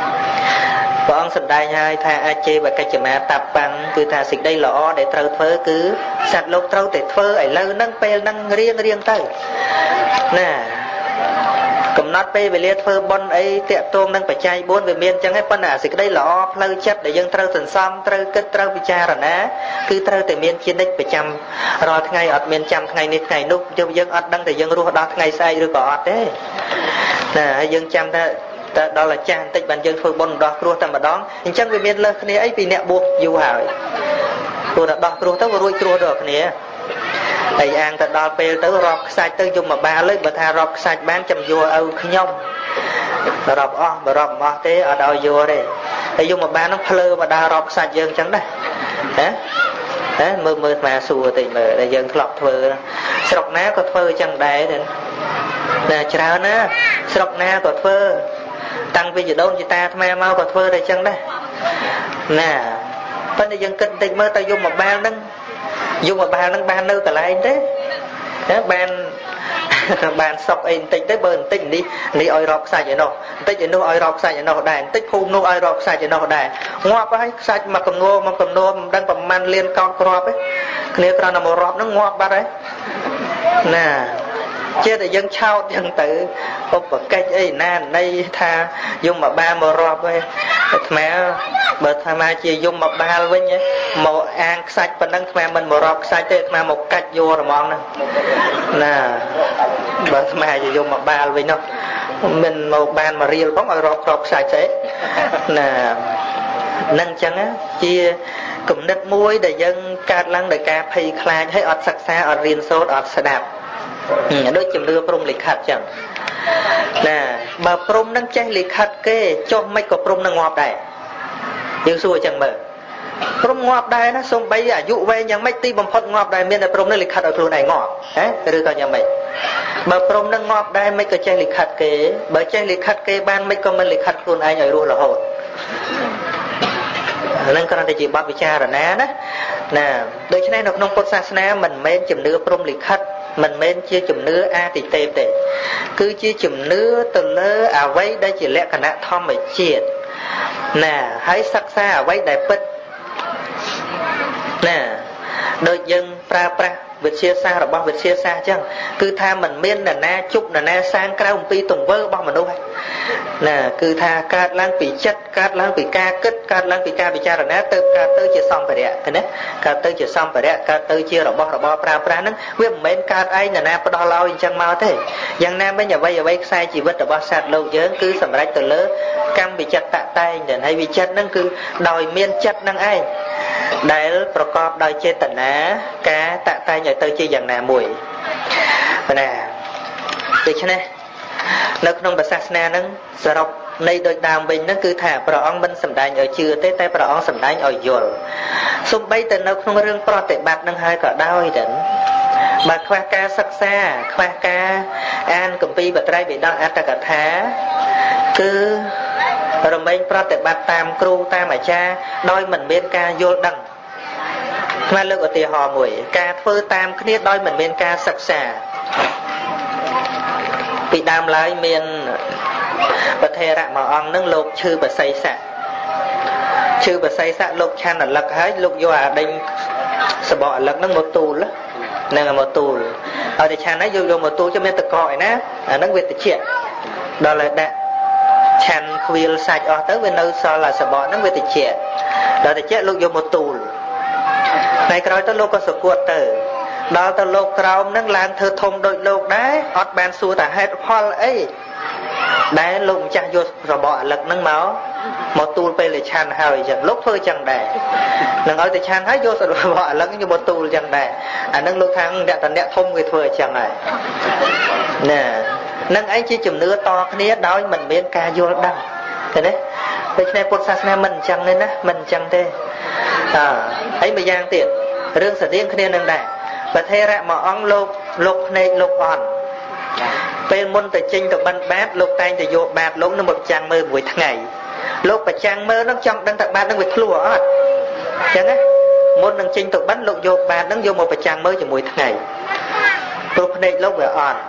con sầm đai hai tha a chê và cái chấm a tập bằng cứ tha xịt đây lọ để trâu phơi cứ sạch lục trâu để phơi ấy lâu nâng pe nâng riêng riêng tới nè cầm nát pe về liệt phơi bon ấy tiệm tôm nâng phải chay bốn về miền chẳng hay phân à xịt đây lọ lâu chất để dân trâu thần xăm trâu kết trâu bị cha rồi ná cứ trâu từ miền trên đích phải chăm rồi ngày ở miền chăm ngày này ngày nút cho dân ở đăng để dân ruột đó ngày say rồi có đấy nè dân chăm ta đó là cha tích bản dân phơi bon đo cua tầm mà đón chẳng về miền lơ này ấy bị nẹt buộc dù hỏi tôi đã đo cua tới rồi cua được nè thầy ăn ta đo pe tới rọp sạch tới dùng mà ba lấy mà tha rọp sạch bán chầm vua âu nhông rọp o mà rọp o thế ở đâu vua đây thầy dùng mà ba nó phơi mà đa rọp sạch dân chẳng đây hả đấy mơ mơ mà xùa thì mà là dân lọt phơi sọc ná có phơi chẳng đấy nên nè chào ná sọc ná có phơi tăng vì gì đâu chị ta tham mau còn phơi đây chẳng đây nè bên đây dân kinh tình mơ ta dùng một ba nâng dùng một ba nâng ba nơi cả lại thế đó ban ban sọc in tinh tới bơn tinh đi đi oi rọc sai vậy nó tích vậy nó oi rọc sai vậy nó đài tích phun nó oi rọc sai vậy nó đài ngoạp ấy sai mà cầm nô mà cầm nô đang cầm man liên con crop ấy nếu còn là một rọp nó ngoạp bắt đấy nè chia để dân trao dân tự ốp vào cây ấy nè đây tha dùng mà ba màu rọp ấy mẹ bờ tham ai chia dùng mà ba với nhé màu ăn sạch và nâng mẹ mình màu rọp sạch thế mà một cách vô rồi món nè nè bờ tham ai chia dùng mà ba với nó mình màu ban mà riêng bóng ở rọp rọp sạch thế nè nâng chẳng á chia cùng đất muối để dân cát lăng để cà phê khai hay ọt sạch xa ọt riêng sốt ọt sạch đạp đôi chừng đưa prom lịch khát chẳng nè bà prom đang chơi lịch khát kê cho mấy có prom đang ngọt đây nhưng xui chẳng mở prom ngọt đây nó xong bây giờ dụ về nhà mấy ti bằng phật ngọt đây miền là prom đang lịch khát ở luôn này ngọt đấy đưa coi nhà mày bà prom đang ngọt đây mấy có chơi lịch khát kê bà chơi lịch khát kê ban mấy có mình lịch khát luôn ai nhảy luôn là hột nên con này chỉ bắt bị cha rồi ná đó nè đôi khi này nó nông cốt sa mình men chìm đưa prom lịch khát mình men chia chùm nứa a thì tê để cứ chia chùm nứa từ lơ à vấy đây chỉ lẽ cả nạ thom mà triệt nè hãy sắc xa à vấy đại bích nè đôi dân pra pra Việt chia xa rồi bao Việt chia xa chăng cứ tha mình miên là na chúc là na sang cao một pi tùng vơ bao mà đâu hay nè cứ tha cát lang bị chất cát lang bị ca kết cát lang bị ca bị cha rồi na từ ca tới chia xong phải đấy thế đấy ca tới chia xong phải đấy ca tới chia rồi bao rồi bao pra pra nó biết mình cát ai là na đo lao chăng mau thế dân nam bây giờ bây giờ bây sai chỉ vứt ở bao sạt lâu chứ cứ sầm rách từ lớn cam bị chặt tạ tay để hay bị chất nó cứ đòi miên chất năng ai đạiประกอบដោយចេតនាការតាក់តែងឲ្យទៅជាយ៉ាងណាមួយណាដូច្នេះនៅក្នុងព្រះសាសនាហ្នឹងសរុបនៃដោយដើមវិញហ្នឹងគឺថាព្រះអង្គមិនសម្ដែងឲ្យជឿទេតែព្រះអង្គសម្ដែងឲ្យយល់សូម្បីតែនៅក្នុងរឿងប្រតិបត្តិហ្នឹងហើយក៏ដោយទៅបើខ្វះការសិក្សាខ្វះការអានគម្ពីរបត្រៃបិដកអត្តកថាគឺរមែងប្រតិបត្តិតាមគ្រូតាមអាចារ្យដោយមិនមានការយល់ដឹងខ្មែរលើកឧទាហរណ៍មួយការធ្វើតាមគ្នាដោយមិនមានការសិក្សាពីដើមឡើយមានប្រធេរៈមួយអង្គនឹងលោកឈឺបស័យស័កឈឺបស័យស័កលោកឆាន់អលឹកហើយលោកយកអាដេញសបកអលឹកនឹងមកទូលនឹងមកទូលឲ្យតែឆាន់ហើយយកយកមកទូលchứមានតកកឯណាអានឹងវាតិចដល់ហើយដាក់ឆាន់ខ្វៀលសាច់អស់ទៅវានៅសល់អាសបកហ្នឹងវាតិចដល់តិចលោកយកមកទូលថ្ងៃក្រោយទៅលោកក៏សគួតទៅដល់ទៅលោកក្រោមហ្នឹងឡើងធ្វើធំដូចលោកដែរអត់បានសួរថាហេតុផលអីដែលលោកម្ចាស់យករបបអលឹកហ្នឹងមកមកទូលពេលតែឆាន់ហើយអញ្ចឹងលោកធ្វើអញ្ចឹងដែរនឹងឲ្យតែឆាន់ហើយយករបបអលឹកយកមកទូលអញ្ចឹងដែរអាហ្នឹងលោកខាងអ្នកតអ្នកធំគេធ្វើអញ្ចឹងហើយណានឹងឯងជាជំនឿតគ្នាដោយមិនមានការយល់ដឹងឃើញទេដូច្នេះពុទ្ធសាសនាមិនអញ្ចឹងទេណាមិនអញ្ចឹងទេអើហើយមួយយ៉ាងទៀតរឿងស្តៀងគ្នានឹងដែរប្រធេរៈមួយអង្គលោកលោកភ្នែកលោកអន់ពេលមុនទៅចេញទៅបិណ្ឌបាតលោកតែងទៅយកបាតលោកនឹងមកចាំងមើលមួយថ្ងៃលោកប្រចាំងមើលនឹងចង់ដឹងថាបាតនឹងវាធ្លុះអត់អញ្ចឹងណាមុននឹងចេញទៅបិណ្ឌលោកយកបាតនឹងយកមកប្រចាំងមើលជាមួយថ្ងៃព្រោះភ្នែកលោកវាអន់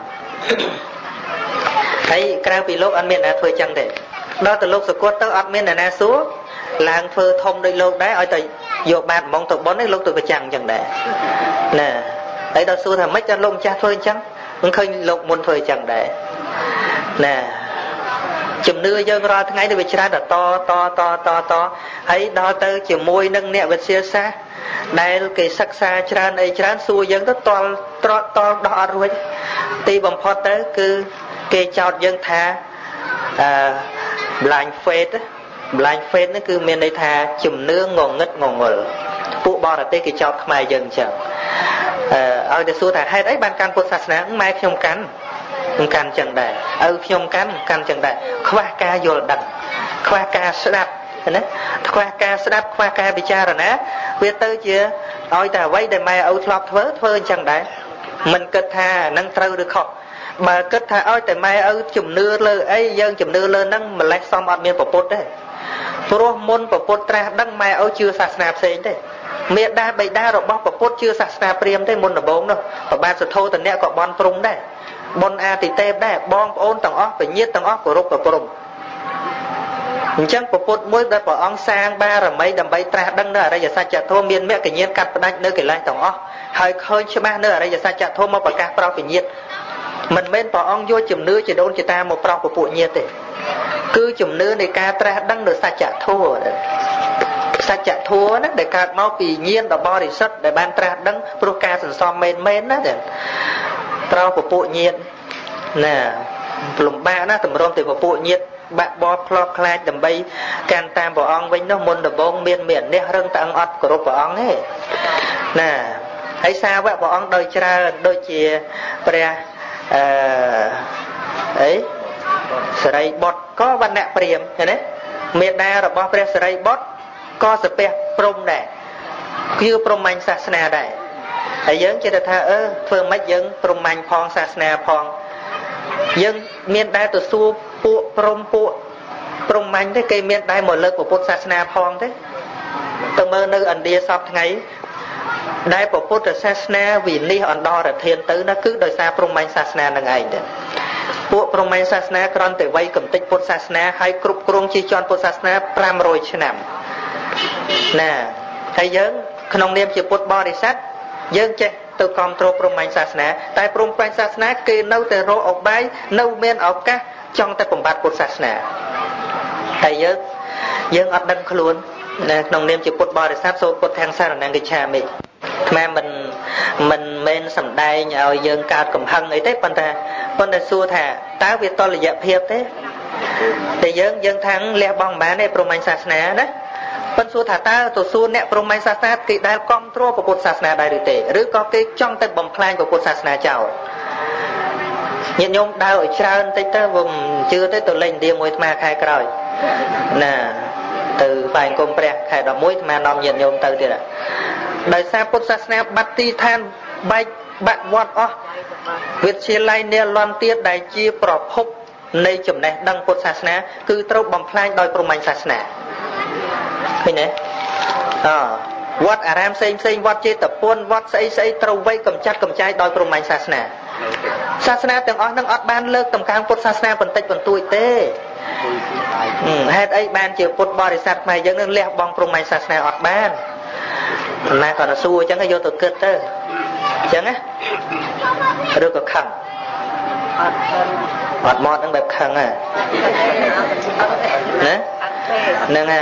ហើយក្រៅពីលោកអត់មានអ្នកធ្វើចឹងទេដល់ទៅលោកសកត់ទៅអត់មានអ្នកណាសួរឡើងធ្វើធំដោយលោកដែរឲ្យតែយកបាតហ្មងទៅប៉ុននេះលោកទៅប្រចាំងចឹងដែរណាហើយដល់សួរថាម៉េចដល់លោកម្ចាស់ធ្វើអញ្ចឹងមិនឃើញលោកមុនធ្វើអញ្ចឹងដែរណាជំនឿយើងរាល់ថ្ងៃនេះវាច្រើនតតតតតតហើយដល់ទៅជាមួយនឹងអ្នកវិទ្យាសាស្ត្រដែលគេសិក្សាច្រើនអីច្រើនសួរយើងទៅតល់ត្រត់តល់ដោះអត់រួចទីបំផុតទៅគឺគេចោទយើងថាអឺ blind faith blind faith នេះគឺមានន័យថាជំនឿងងឹតងងល់ពួកបរទេសគេចោទខ្មែរយើងអញ្ចឹងអឺឲ្យទៅសួរថាហេតុអីបានកាន់ពុទ្ធសាសនាម៉ែខ្ញុំកាន់ខ្ញុំកាន់អញ្ចឹងដែរឪខ្ញុំកាន់កាន់អញ្ចឹងដែរខ្វះការយល់ដឹងខ្វះការស្ដាប់ណាខ្វះការស្ដាប់ខ្វះការពិចារណាវាទៅជាឲ្យតែអ្វីដែលម៉ែឪធ្លាប់ធ្វើធ្វើអញ្ចឹងដែរមិនគិតថានឹងត្រូវឬខុសបើគិតថាឲ្យតែម៉ែឪជំនឿលើអីយើងជំនឿលើហ្នឹងម្លេះសមអត់មានប្រពុតទេព្រោះមុនប្រពុតត្រាស់ដឹងម៉ែឪជឿសាសនាផ្សេងទេមេដាបៃតារបស់ប្រពុតជឿសាសនាព្រាហ្មណ៍ទេមុនដំបូងនោះប្របាទសទ្ធោតនៈក៏បន់ព្រំដែរបន់អាទិទេពដែរបងប្អូនទាំងអស់ពញាតទាំងអស់គោរពប្រព្រំអញ្ចឹងប្រពុតមួយដែលព្រះអង្គសាងបារមីដើម្បីត្រាស់ដឹងនៅអរិយសច្ចធម៌មានមគ្គញ្ញាណកាត់ផ្ដាច់នៅកិលេសទាំងអស់ហើយឃើញច្បាស់នៅអរិយសច្ចធម៌មកប្រកាសប្រោសពញាតមិនមែនព្រះអង្គយកជំនឿជាដូនជាតាមកប្រោសពពួកញាតទេគឺជំនឿនៃការត្រាស់ដឹងនៅសច្ចធម៌សច្ចធម៌ហ្នឹងដែលកើតមកពីញាណដ៏បរិសុទ្ធដែលបានត្រាស់ដឹងព្រោះការសន្សំមែនមែនណាតែប្រោសពពួកញាតណាលំបាកណាតម្រុំទៅពពួកញាតបាក់បោផ្លប់ខ្លាចដើម្បីកាន់តាមព្រះអង្គវិញនោះមុនដំបូងមានមាននេះរឹងតឹងអត់គោរពព្រះអង្គទេណាហើយសាវកព្រះអង្គដោយច្រើនដូចជាព្រះអឺអីសិរីបុត្រក៏វណ្ណៈព្រាហ្មណ៍ឃើញទេមេដារបស់ព្រះសិរីបុត្រក៏សាពះព្រំដែរគឺព្រហ្មញ្ញសាសនាដែរហើយយើងជិតថាអឺធ្វើម៉េចយើងព្រហ្មញ្ញផងសាសនាផងយើងមានដែរទៅសួរពួកព្រំពួកព្រហ្មញ្ញទេគេមានដែរមកលើកពុទ្ធសាសនាផងទេទៅមើលនៅឥណ្ឌាសពថ្ងៃដែលពុទ្ធសាសនាវិនិច្ឆ័យអន្តរធានទៅណាគឺដោយសារព្រហ្មញ្ញសាសនានឹងឯងទេពួកព្រហ្មញ្ញសាសនាគ្រាន់តែវ័យកំតិចពុទ្ធសាសនាហើយគ្រប់គ្រងជាជាន់ពុទ្ធសាសនាប្រាំរយឆ្នាំណាហើយយើងក្នុងនាមជាពុទ្ធបរិស័ទយើងចេះទៅគ្រប់គ្រងព្រហ្មញ្ញសាសនាតែព្រហ្មញ្ញសាសនាគេនៅតែរកឧបាយនៅមានឱកាសចង់តែបំបត្តិពុទ្ធសាសនាហើយយើងយើងអត់ដឹងខ្លួនក្នុងនាមជាពុទ្ធបរិស័ទសូត្រពុទ្ធាំងសរណង្គិច្ឆាមិថ្មមិនមិនមែនសំដែងឲ្យយើងកើតកំហឹងអីទេប៉ុន្តែប៉ុន្តែសួរថាតើវាតលយៈភាពទេតែយើងយើងថាំងលះបង់មិនបានទេព្រហ្មញ្ញសាសនាណាប៉ុន្តែសួរថាតើទៅសួរអ្នកព្រហ្មញ្ញសាសនាគេដែលគ្រប់គ្រងពុទ្ធសាសនាដែរឬទេឬក៏គេចង់តែបំផ្លាញពុទ្ធសាសនាចោលញាតិញោមដើរឲ្យច្រើនតិចទៅវាមិនជឿទេទៅលេងឥណ្ឌាមួយអាត្មាខែក្រោយណាទៅបែងគុំព្រះខែដប់មួយអាត្មានាំញាតិញោមទៅទៀតដោយសារពុទ្ធសាសនាបាត់ទីឋានបែកបាក់វត្តអស់វិទ្យាល័យនាលន់ទៀតដែលជាប្រភពនៃចំណេះដឹងពុទ្ធសាសនាគឺត្រូវបំផ្លាញដោយព្រហ្មញ្ញសាសនាឃើញទេអវត្តអារាមផ្សេងផ្សេងវត្តចេតពុនវត្តស្អីស្អីត្រូវវៃកំចាត់កំចាយដោយព្រហ្មញ្ញសាសនាសាសនាទាំងអស់នឹងអត់បានលើកតម្កើងពុទ្ធសាសនាបន្តិចបន្តួចទេហេតុអីបានជាពុទ្ធបរិស័ទខ្មែរយើងនឹងលះបង់ព្រហ្មញ្ញសាសនាអត់បានណាគាត់ទៅសួរអញ្ចឹងយកទៅគិតទៅអញ្ចឹងណាឬក៏ខឹងអត់មកហ្នឹងបែបខឹងហ៎ណាហ្នឹងហ่า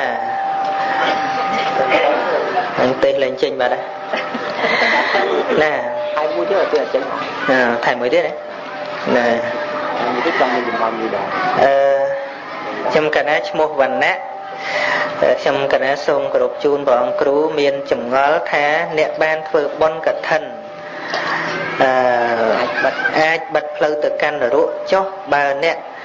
នឹងទេលេងចេញបាត់ហើយណាថៃមួយទៀតអត់ចេញណាថៃមួយទៀតណាមួយទៀតចង់មានចំណាំមួយដែរអឺខ្ញុំកណាឈ្មោះវណ្ណៈខ្ញុំកណាសូមគោរពជូនព្រះអង្គគ្រូមានចម្ងល់ថាអ្នកបានធ្វើបុណ្យកឋិនអឺអាចបិទអាចបិទផ្លូវទៅកាន់នរកចុះបើអ្នក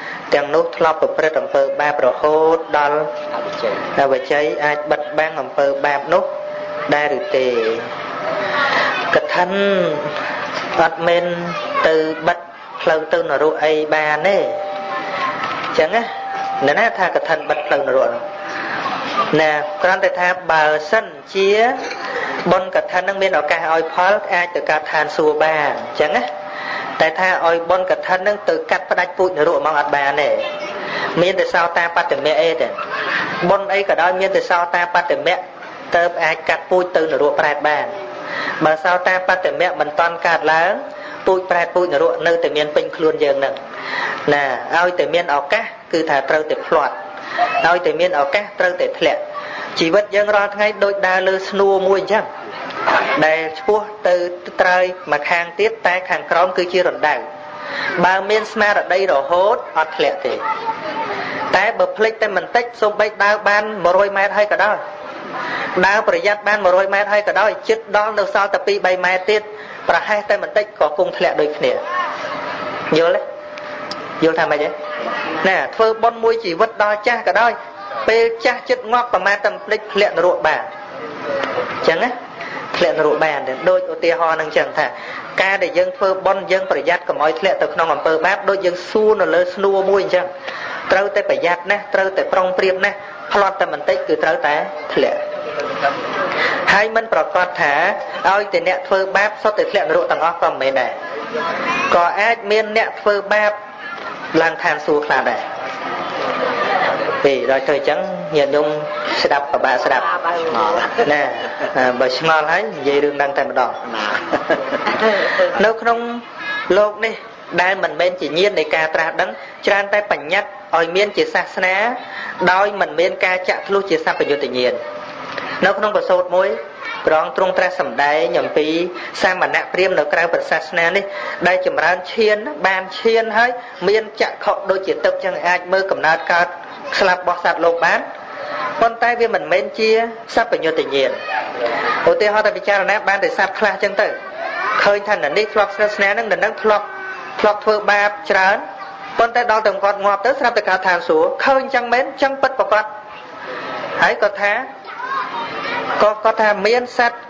ទាំងនោះធ្លាប់ប្រព្រឹត្តអំពើបាបរហូតដល់អវិជ័យអាចបិទបាំងអំពើបាបនោះដែរឬទេកថាអត់មែនទៅបិទផ្លូវទៅនរកអីបានទេអញ្ចឹងណាណាថាកថាបិទផ្លូវនរកណាគ្រាន់តែថាបើសិនជាបុណ្យកថានឹងមានឱកាសឲ្យផលអាចទៅកើតឋានសួគ៌បានអញ្ចឹងណាតែថាឲ្យបុណ្យកថានឹងទៅកាត់ផ្ដាច់ពូជនរកហ្មងអត់បានទេមានតែសោតាបត្តមៈអីទេបុណ្យអីក៏ដោយមានតែសោតាបត្តមៈទៅអាចកាត់ពូជទៅនរកប្រែតបានបើសោតាបត្តមៈមិនតាន់កើតឡើងពូជប្រែតពូជនរកនៅតែមានពេញខ្លួនយើងនឹងណាឲ្យតែមានឱកាសគឺថាត្រូវតែផ្្លាត់ឲ្យតែមានឱកាសត្រូវតែធ្លាក់ជីវិតយើងរាល់ថ្ងៃដូចដើរលើស្នួរមួយអញ្ចឹងដែលឆ្ពោះទៅត្រើយមកខាងទៀតតែខាងក្រោមគឺជារណ្ដៅបើមានស្មារតីរហូតអត់ធ្លាក់ទេតែបើភ្លេចតែបន្តិចសូម្បីដើរបានមួយរយម៉ែត្រហើយក៏ដោយដើរប្រយ័ត្នបានមួយរយម៉ែត្រហើយក៏ដោយជិតដល់នៅសល់តែពីរបីម៉ែត្រទៀតប្រហែសតែបន្តិចក៏គង់ធ្លាក់ដូចគ្នាយល់ទេយល់ថាម៉េចទេណាធ្វើបុណ្យមួយជីវិតដល់ចាស់ក៏ដោយពេលចាស់ចិត្តងាប់ប្រមាថតែភ្លេចធ្លាក់នរកបានអញ្ចឹងណាធ្លាក់នរកបានដូចឧទាហរណ៍នឹងអញ្ចឹងថាការដែលយើងធ្វើបុណ្យយើងប្រយ័ត្នកុំឲ្យធ្លាក់ទៅក្នុងអំពើបាបដូចយើងសួរនៅលើស្នួរមួយអញ្ចឹងត្រូវតែប្រយ័ត្នណាស់ត្រូវតែប្រុងប្រៀបណាស់ផ្លត់តែបន្តិចគឺត្រូវតែធ្លាក់ហើយមិនប្រកាសថាឲ្យតែអ្នកធ្វើបាបសុទ្ធតែធ្លាក់នរកទាំងអស់ក៏មិនមែនដែរក៏អាចមានអ្នកធ្វើបាបឡើងឋានសួគ៌ខ្លះដែរពេលដល់ទៅអញ្ចឹងញាតិញោមស្ដាប់ប្របាក់ស្ដាប់ណាបើឆ្ងល់ហើយនិយាយរឿងហ្នឹងតែម្ដងនៅក្នុងលោកនេះដែលមិនមែនជាញាណនៃការត្រាស់ដឹងច្រើនតែបញ្ញត្តិឲ្យមានជាសាសនាដោយមិនមានការចាក់ធ្លុះជាសព្វយុត្តញាណនៅក្នុងប្រសូតមួយព្រះអង្គទ្រង់ត្រាស់សម្ដែងអំពីសាមណៈព្រាហ្មណ៍នៅក្រៅព្រះសាសនានេះដែលចម្រើនឈានបានឈានហើយមានចក្ខុដូចជាទឹកចឹងអាចមើលកំណើតកើតស្លាប់របស់សត្វលោកបានប៉ុន្តែវាមិនមែនជាសព្វយុត្តញាណឧទាហរណ៍តែពិចារណាបានតែសត្វខ្លះចឹងទៅឃើញថានេះធ្លាប់ស្និទ្ធស្នាលនឹងនឹងធ្លាប់ធ្លាប់ធ្វើបាបច្រើនប៉ុន្តែដល់តែគាត់ងាប់ទៅស្រាប់តែកើតឋានសួគ៌ឃើញចឹងមែនចឹងពិតប្រកបហើយគាត់ថាក៏គាត់ថាមានសត្វ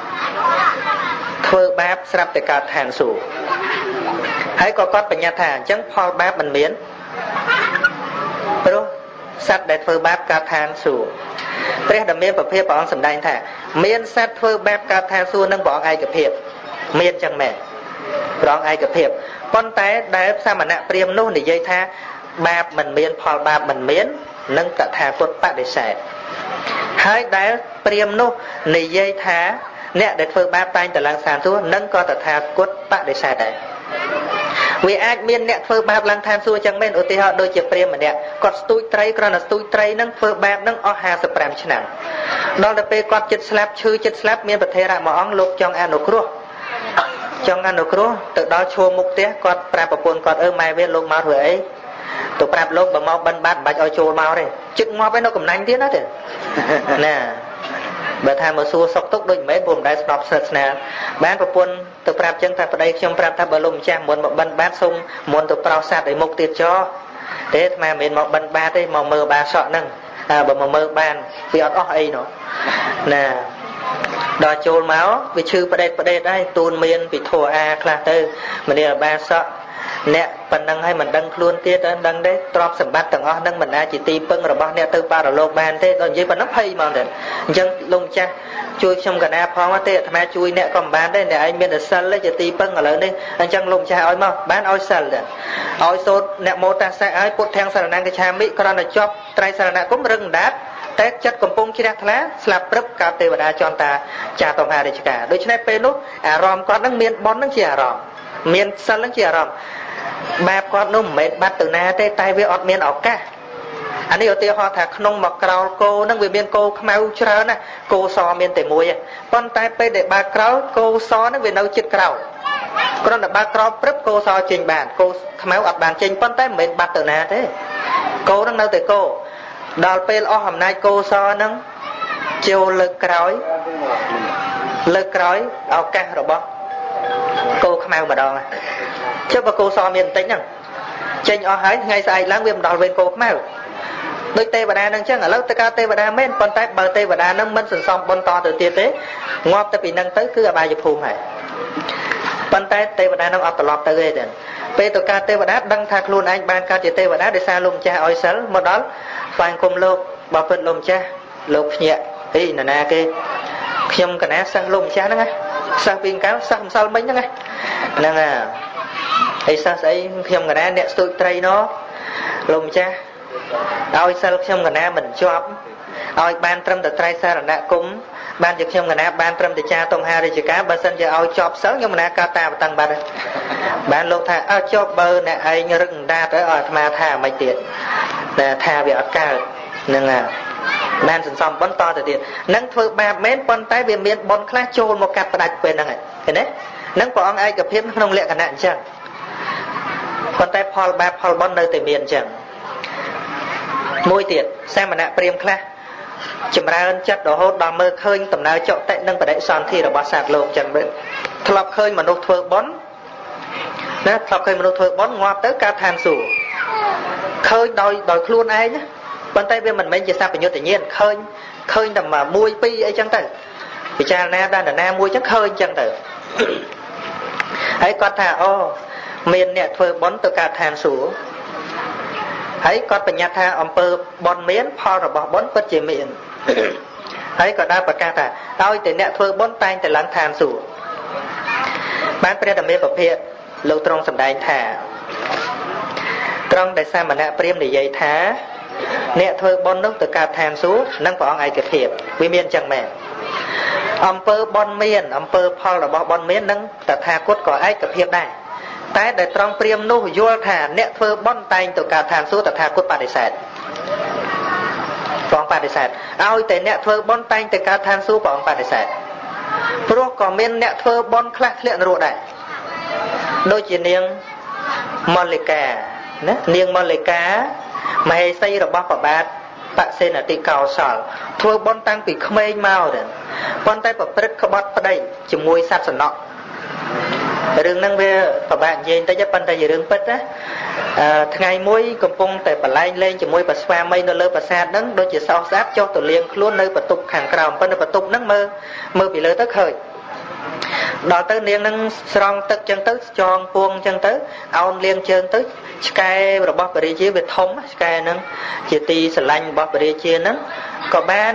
ធ្វើបាបស្រាប់តែកើតឋានសួគ៌ហើយក៏គាត់បញ្ញត្តិថាអញ្ចឹងផលបាបមិនមានព្រោះសត្វដែលធ្វើបាបកើតឋានសួគ៌ព្រះដ៏មានពភៈព្រះអង្គសម្ដែងថាមានសត្វធ្វើបាបកើតឋានសួគ៌នឹងព្រះអង្គឯកភាពមានចឹងមែនព្រះអង្គឯកភាពប៉ុន្តែដែលសាមណៈព្រាហ្មណ៍នោះនិយាយថាបាបមិនមានផលបាបមិនមាននឹងតថាគតបដិសេធហើយដែលព្រាហ្មណ៍នោះនិយាយថាអ្នកដែលធ្វើបាបតែងតែឡើងឋានសួគ៌នឹងក៏តថាគតបដិសេធដែរវាអាចមានអ្នកធ្វើបាបឡើងឋានសួគ៌ចឹងមែនឧទាហរណ៍ដូចជាព្រាហ្មណ៍ម្នាក់គាត់ស្ទូចត្រីគ្រាន់តែស្ទូចត្រីនឹងធ្វើបាបនឹងអស់ហាសិបប្រាំឆ្នាំដល់ទៅពេលគាត់ចិត្តស្លាប់ឈឺចិត្តស្លាប់មានប្រធេរៈមួយអង្គលោកចង់អនុគ្រោះចង់អនុគ្រោះទៅដល់ឈរមុខផ្ទះគាត់ប្រាប់ប្រពន្ធគាត់អឺម៉ែវាលោកមកធ្វើអីទៅប្រាប់លោកបើមកបិណ្ឌបាតមិនបាច់ឲ្យចូលមកទេជិតងាប់ឯនៅកំណាញ់ទៀតណាទេណាបើថាមកសួរសុខទុក្ខដូចមិនមែនព្រោះមិនដែលស្ដាប់ស្និទ្ធស្នាលបានប្រពន្ធទៅប្រាប់ចឹងថាប្តីខ្ញុំប្រាប់ថាបើលោកម្ចាស់មុនមកបិណ្ឌបាតសូមមុនទៅប្រោសសត្វឲ្យមុខទៀតចោទេអាត្មាមិនមែនមកបិណ្ឌបាតទេមកមើលបាសក់ហ្នឹងបើមកមើលបានវាអត់អស់អីនោះណាដល់ចូលមកវាឈឺផ្ដេតផ្ដេតហើយទូនមានពីធัวអាខ្លះទៅមនាបាសក់អ្នកប៉ុណ្ណឹងហើយមិនដឹងខ្លួនទៀតអត់ដឹងទេទ្រព្យសម្បត្តិទាំងអស់ហ្នឹងមិនអាចជាទីពឹងរបស់អ្នកទៅបរលោកបានទេដល់និយាយប៉ុណ្ណឹងភ័យហ្មងទេអញ្ចឹងលោកម្ចាស់ជួយខ្ញុំកណាផងទេអាត្មាជួយអ្នកក៏មិនបានដែរអ្នកឯងមានតែសិលជាទីពឹងឥឡូវនេះអញ្ចឹងលោកម្ចាស់ឲ្យមកបានឲ្យសិលទេឲ្យសូត្រអ្នកមោតាសៈឲ្យពុទ្ធទាំងសរណង្គកច្ឆាមិគ្រាន់តែជាប់ត្រៃសរណគមរឹងដាតតែចិត្តកំពុងជ្រះថ្លាស្លាប់ព្រឹបកើតទេវតាចន្តាចាតមហារាជការដូច្នេះពេលនោះអារម្មណ៍គាត់នឹងមានបននឹងជាអារម្មណ៍មានសិលនឹងជាអារម្មណ៍បាបគាត់នោះមិនមែនបាត់ទៅណាទេតែវាអត់មានឱកាសអានេះឧទាហរណ៍ថាក្នុងមកក្រោលគោនឹងវាមានគោខ្មៅច្រើនណាគោសមានតែមួយប៉ុន្តែពេលដែលបើកក្រោលគោសនឹងវានៅជិតក្រោលគ្រាន់តែបើកក្រោលព្រឹបគោសចេញបានគោខ្មៅអត់បានចេញប៉ុន្តែមិនមែនបាត់ទៅណាទេគោនឹងនៅតែគោដល់ពេលអស់អំណាចគោសនឹងចូលលើកក្រោយលើកក្រោយឱកាសរបស់គោខ្មៅម្ដងចុះបើគោសមានបន្តិចហ្នឹងចេញអស់ហើយថ្ងៃស្អែកឡើងវាមិនដល់វេនគោខ្មៅដូចទេវតានឹងចឹងឥឡូវទៅការទេវតាមែនប៉ុន្តែបើទេវតានឹងមិនសន្សំបុណ្យតទៅទៀតទេងាប់ទៅពីនឹងទៅគឺអបាយភូមិហើយប៉ុន្តែទេវតានឹងអត់ត្រឡប់ទៅទេពេលទៅការទេវតាដឹងថាខ្លួនឯងបានកើតជាទេវតាដោយសារលោកម្ចាស់ឲ្យសិលមកដល់ស្វែងគុំលោកបើពិតលោកម្ចាស់លោកភ្ញាក់អីណានាគេខ្ញុំកណាសិស្សលោកម្ចាស់ហ្នឹងណាសិស្សពីកាលសិស្សម្សិលមិញហ្នឹងណាហ្នឹងហើយអីសិស្សស្អីខ្ញុំកណាអ្នកស្ទូចត្រីណោលោកម្ចាស់ឲ្យសិលខ្ញុំកណាមិនជាប់ឲ្យបានត្រឹមតែត្រៃសារណគមបានជាខ្ញុំកណាបានត្រឹមតែចាតងហារាជការបើសិនជាឲ្យជាប់សិលខ្ញុំកណាកើតតាបតឹងបាត់ហើយបានលោកថាអើជាប់បើអ្នកឯងរឹកដាតទៅឲ្យអាត្មាថាមិនទៀតតែថាវាអត់កើតហ្នឹងហើយបានសន្សំបុណ្យតទៅទៀតនឹងធ្វើបាបមែនប៉ុន្តែវាមានបុណ្យខ្លះចូលមកកាត់ផ្ដាច់ពេលហ្នឹងហើយឃើញទេនឹងព្រះអង្គឯកភាពក្នុងលក្ខណៈអញ្ចឹងប៉ុន្តែផលបាបផលបុណ្យនៅតែមានអញ្ចឹងមួយទៀតសាមណៈព្រាហ្មណ៍ខ្លះចម្រើនចិត្តរហូតដល់មើលឃើញដំណើរចុតិនិងបដិសន្ធិរបស់សត្វលោកអញ្ចឹងមើលធ្លាប់ឃើញមនុស្សធ្វើបុណ្យណាធ្លាប់ឃើញមនុស្សធ្វើបុណ្យងាប់ទៅកើតឋានសួគ៌ឃើញដោយដោយខ្លួនឯងណាប៉ុន្តែវាមិនមែនជាសព្វញ្ញុតញ្ញាណឃើញឃើញតែមួយពីរអីចឹងទៅពិចារណាដល់ណាមួយចឹងឃើញចឹងទៅហើយគាត់ថាអូមានអ្នកធ្វើបុណ្យទៅកើតឋានសួគ៌ហើយគាត់បញ្ញត្តិថាអំពើបុណ្យមានផលរបស់បុណ្យពិតជាមានហើយក៏ដើរប្រកាសថាឲ្យតែអ្នកធ្វើបុណ្យតែងតែឡើងឋានសួគ៌បានព្រះធម្មពភាកលោកទ្រង់សម្ដែងថាត្រង់ដែលសាមណៈព្រាហ្មណ៍និយាយថាអ្នកធ្វើបុណ្យនោះទៅកើតឋានសួគ៌នឹងព្រះអង្គឯកភាពវាមានចឹងមែនអំពើបុណ្យមានអំពើផលរបស់បុណ្យមាននឹងតថាគតក៏ឯកភាពដែរតែដែលត្រង់ព្រាហ្មណ៍នោះយល់ថាអ្នកធ្វើបុណ្យតែងទៅកើតឋានសួគ៌តថាគតបដិសេធព្រះអង្គបដិសេធឲ្យតែអ្នកធ្វើបុណ្យតែងទៅកើតឋានសួគ៌ព្រះអង្គបដិសេធព្រោះក៏មានអ្នកធ្វើបុណ្យខ្លះធ្លាក់នរកដែរដូចជានាងមល្လိកាណានាងមល្လိកាមហេសីរបស់ព្រះបាទបសេនតិកោសលធ្វើបុណ្យតាំងពីក្មេងមកទៅប៉ុន្តែប្រព្រឹត្តក្បត់ប្តីជាមួយសត្វសំណក់រឿងហ្នឹងវាប្របាក់និយាយបន្តិចប៉ុន្តែជារឿងពិតណាថ្ងៃមួយកំពុងតែបលែងលេងជាមួយប្រស្វាមីនៅលើប្រាសាទហ្នឹងដូចជាសោកស្អាតចុះទៅលាងខ្លួននៅបន្ទប់ខាងក្រោមប៉ុន្តែបន្ទប់ហ្នឹងមើលមើលពីលើទៅឃើញដល់ទៅនាងហ្នឹងស្រង់ទឹកចឹងទៅចងពួងចឹងទៅអោនលាងជើងទៅឆ្កែរបស់បរិជាវាធំឆ្កែហ្នឹងជាទីស្រឡាញ់របស់បរិជាហ្នឹងក៏បាន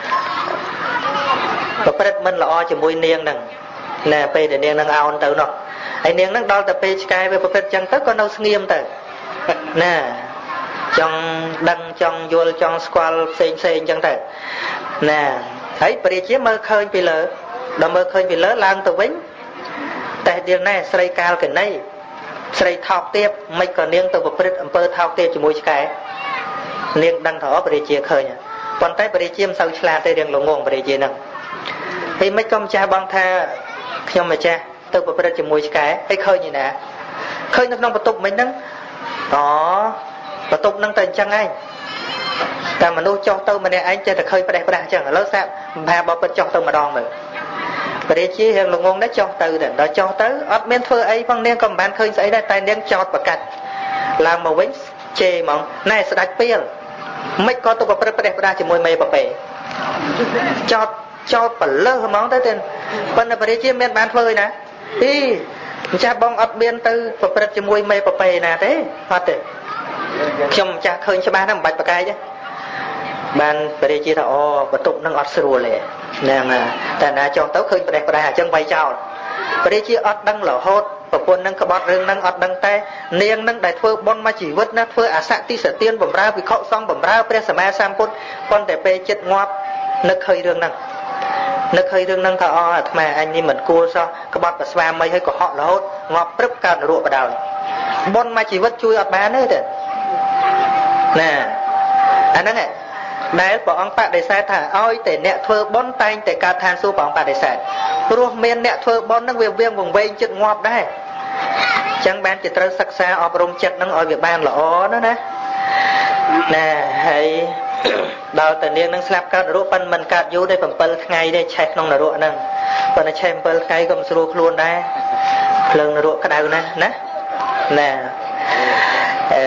ប្រព្រឹត្តមិនល្អជាមួយនាងហ្នឹងណែពេលដែលនាងហ្នឹងអោនទៅនោះហើយនាងហ្នឹងដល់តែពេលឆ្កែវាប្រព្រឹត្តចឹងទៅក៏នៅស្ងៀមទៅណាចង់ដឹងចង់យល់ចង់ស្គាល់ផ្សេងផ្សេងចឹងទៅណាហើយបរិជាមើលឃើញពីលើដល់មើលឃើញពីលើឡើងទៅវិញតែទៀតណែស្រីកាលកណីស្រីថោកទាបមិនក៏នាងទៅប្រព្រឹត្តអំពើថោកទាបជាមួយឆ្កែនាងដឹងថាបរិជាឃើញប៉ុន្តែបរិជាមិនសូវឆ្លាតទេរៀងល្ងងបរិជាហ្នឹងហើយមិនក៏ម្ចាស់បងថាខ្ញុំម្ចាស់ទៅប្រព្រឹត្តជាមួយឆ្កែហើយឃើញឯណាឃើញនៅក្នុងបន្ទប់មិញហ្នឹងអូបន្ទប់ហ្នឹងតែអញ្ចឹងឯងតែមនុស្សចុះទៅម្នាក់ឯងចេះតែឃើញផ្ដេសផ្ដាស់អញ្ចឹងឥឡូវសាប់មហាបពិតចុះទៅម្ដងមើលបរិជារៀងល្ងងដែរចុះទៅដល់ចុះទៅអត់មានធ្វើអីផងនាងក៏មិនបានឃើញស្អីដែរតែនាងចោតប្រកាច់ឡើងមកវិញជេរហ្មងណែស្ដាច់ពីលមិនក៏ទៅប្រព្រឹត្តផ្ដេសផ្ដាស់ជាមួយមេប៉ប៉េចោតចោតបលើហ្មងទៅទេប៉ុន្តែបរិជាមានបានធ្វើឯណាអីម្ចាស់បងអត់មានទៅប្រព្រឹត្តជាមួយមេប៉ប៉េណាទេអត់ទេខ្ញុំម្ចាស់ឃើញច្បាស់ណាស់មិនបាច់ប្រកែកទេបានបរិជាថាអូបន្ទប់នឹងអត់ស្រួលទេហ្នឹងតែណាចុះទៅឃើញផ្ដេសផ្ដាស់អញ្ចឹងវាយចោលបរិជាអត់ដឹងរហូតប្រពន្ធនឹងក្បត់រឿងហ្នឹងអត់ដឹងតែនាងនឹងដែលធ្វើបុណ្យមកជីវិតណាធ្វើអសតិសទានបំរើភិក្ខុសង្ឃបំរើព្រះសម្មាសម្ពុទ្ធប៉ុន្តែពេលចិត្តងាប់នឹកឃើញរឿងហ្នឹងនឹកឃើញរឿងហ្នឹងថាអូអាត្មាអញនេះមិនគួរសោះក្បត់ប្រស្វាមីឲ្យកុហករហូតងាប់ព្រឹបកើតនរកបដោយបុណ្យមកជីវិតជួយអត់បានទេណាអាហ្នឹងឯងដែលព្រះអង្គបដិសេធថាឲ្យតែអ្នកធ្វើបុណ្យតែងតែកើតឋានសួគ៌ព្រះអង្គបដិសេធព្រោះមានអ្នកធ្វើបុណ្យហ្នឹងវាវៀងវង្វេងចិត្តងាប់ដែរអញ្ចឹងបានជាត្រូវសិក្សាអប់រំចិត្តហ្នឹងឲ្យវាបានល្អណាណាណាហើយដល់តែនាងនឹងស្លាប់កើតនរកប៉ុន្តែមិនកើតយូរទេbảyថ្ងៃទេឆេះក្នុងនរកហ្នឹងប៉ុន្តែឆេះbảyថ្ងៃក៏មិនស្រួលខ្លួនដែរភ្លើងនរកក្តៅណាស់ណាណាអឺ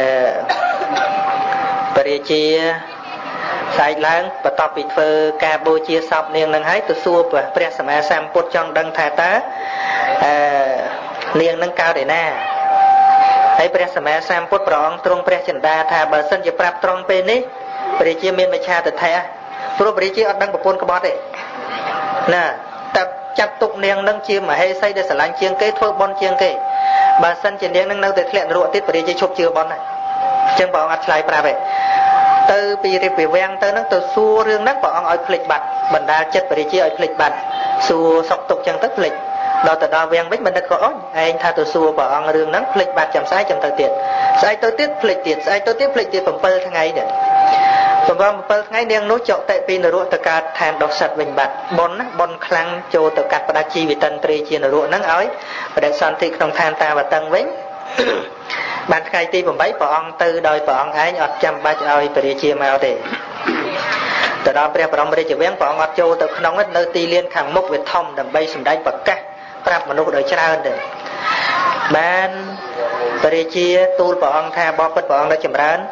បរិជាស្អែកឡើងបន្ទាប់ពីធ្វើការបូជាសពនាងនឹងហើយទៅសួរព្រះសម្មាសម្ពុទ្ធចង់ដឹងថាតើអឺនាងនឹងកើតឯណាហើយព្រះសម្មាសម្ពុទ្ធព្រះអង្គទ្រង់ព្រះចិន្តាថាបើសិនជាប្រាប់ត្រង់ពេលនេះព្រះជាមានមច្ឆាទិដ្ឋិព្រោះព្រះជាអត់ដឹងប្រពន្ធក្បត់ទេណាតែចាត់ទុកនាងនឹងជាមហេសីដែលស្រឡាញ់ជាងគេធ្វើបុណ្យជាងគេបើសិនជានាងនឹងនៅតែធ្លាក់នរកទៀតព្រះជាឈប់ជឿបុណ្យហើយអញ្ចឹងព្រះអង្គអត់ឆ្លើយប្រាប់ទេទៅពីរៀបពីវាំងទៅនឹងទៅសួររឿងហ្នឹងព្រះអង្គឲ្យភ្លេចបាត់បណ្ដាលចិត្តព្រះជាឲ្យភ្លេចបាត់សួរសុកទុកអញ្ចឹងទៅភ្លេចដល់ទៅដល់វាំងវិញមិននឹកក៏អុញឯងថាទៅសួរព្រះអង្គរឿងហ្នឹងភ្លេចបាត់ចាំស្អែកចាំទៅទៀតស្អែកទៅទៀតភ្លេចទៀតស្អែកទៅទៀតភ្លេចទៀត7ថ្ងៃទៀតប្រហែល7ថ្ងៃនាងនោះចុតិពីនរកទៅកើតឋានដុសិតវិញបាត់បុណ្យណាបុណ្យខ្លាំងចូលទៅកាត់ផ្ដាច់ជីវិតិន្ទ្រីជានរកហ្នឹងឲ្យបដិសន្ធិក្នុងឋានតាវតឹងវិញបានថ្ងៃទី8ព្រះអង្គទៅដោយព្រះអង្គឯងអត់ចាំបាច់ឲ្យព្រះរាជាមកទេទៅដល់ព្រះបរមរាជវាំងព្រះអង្គអត់ចូលទៅក្នុងនៅទីលានខាងមុខវាធំដើម្បីសម្ដែងប្រកាសប្រាប់មនុស្សដោយច្រើនទៅបានព្រះរាជាទូលព្រះអង្គថាបបិទ្ធព្រះអង្គđãចម្រើន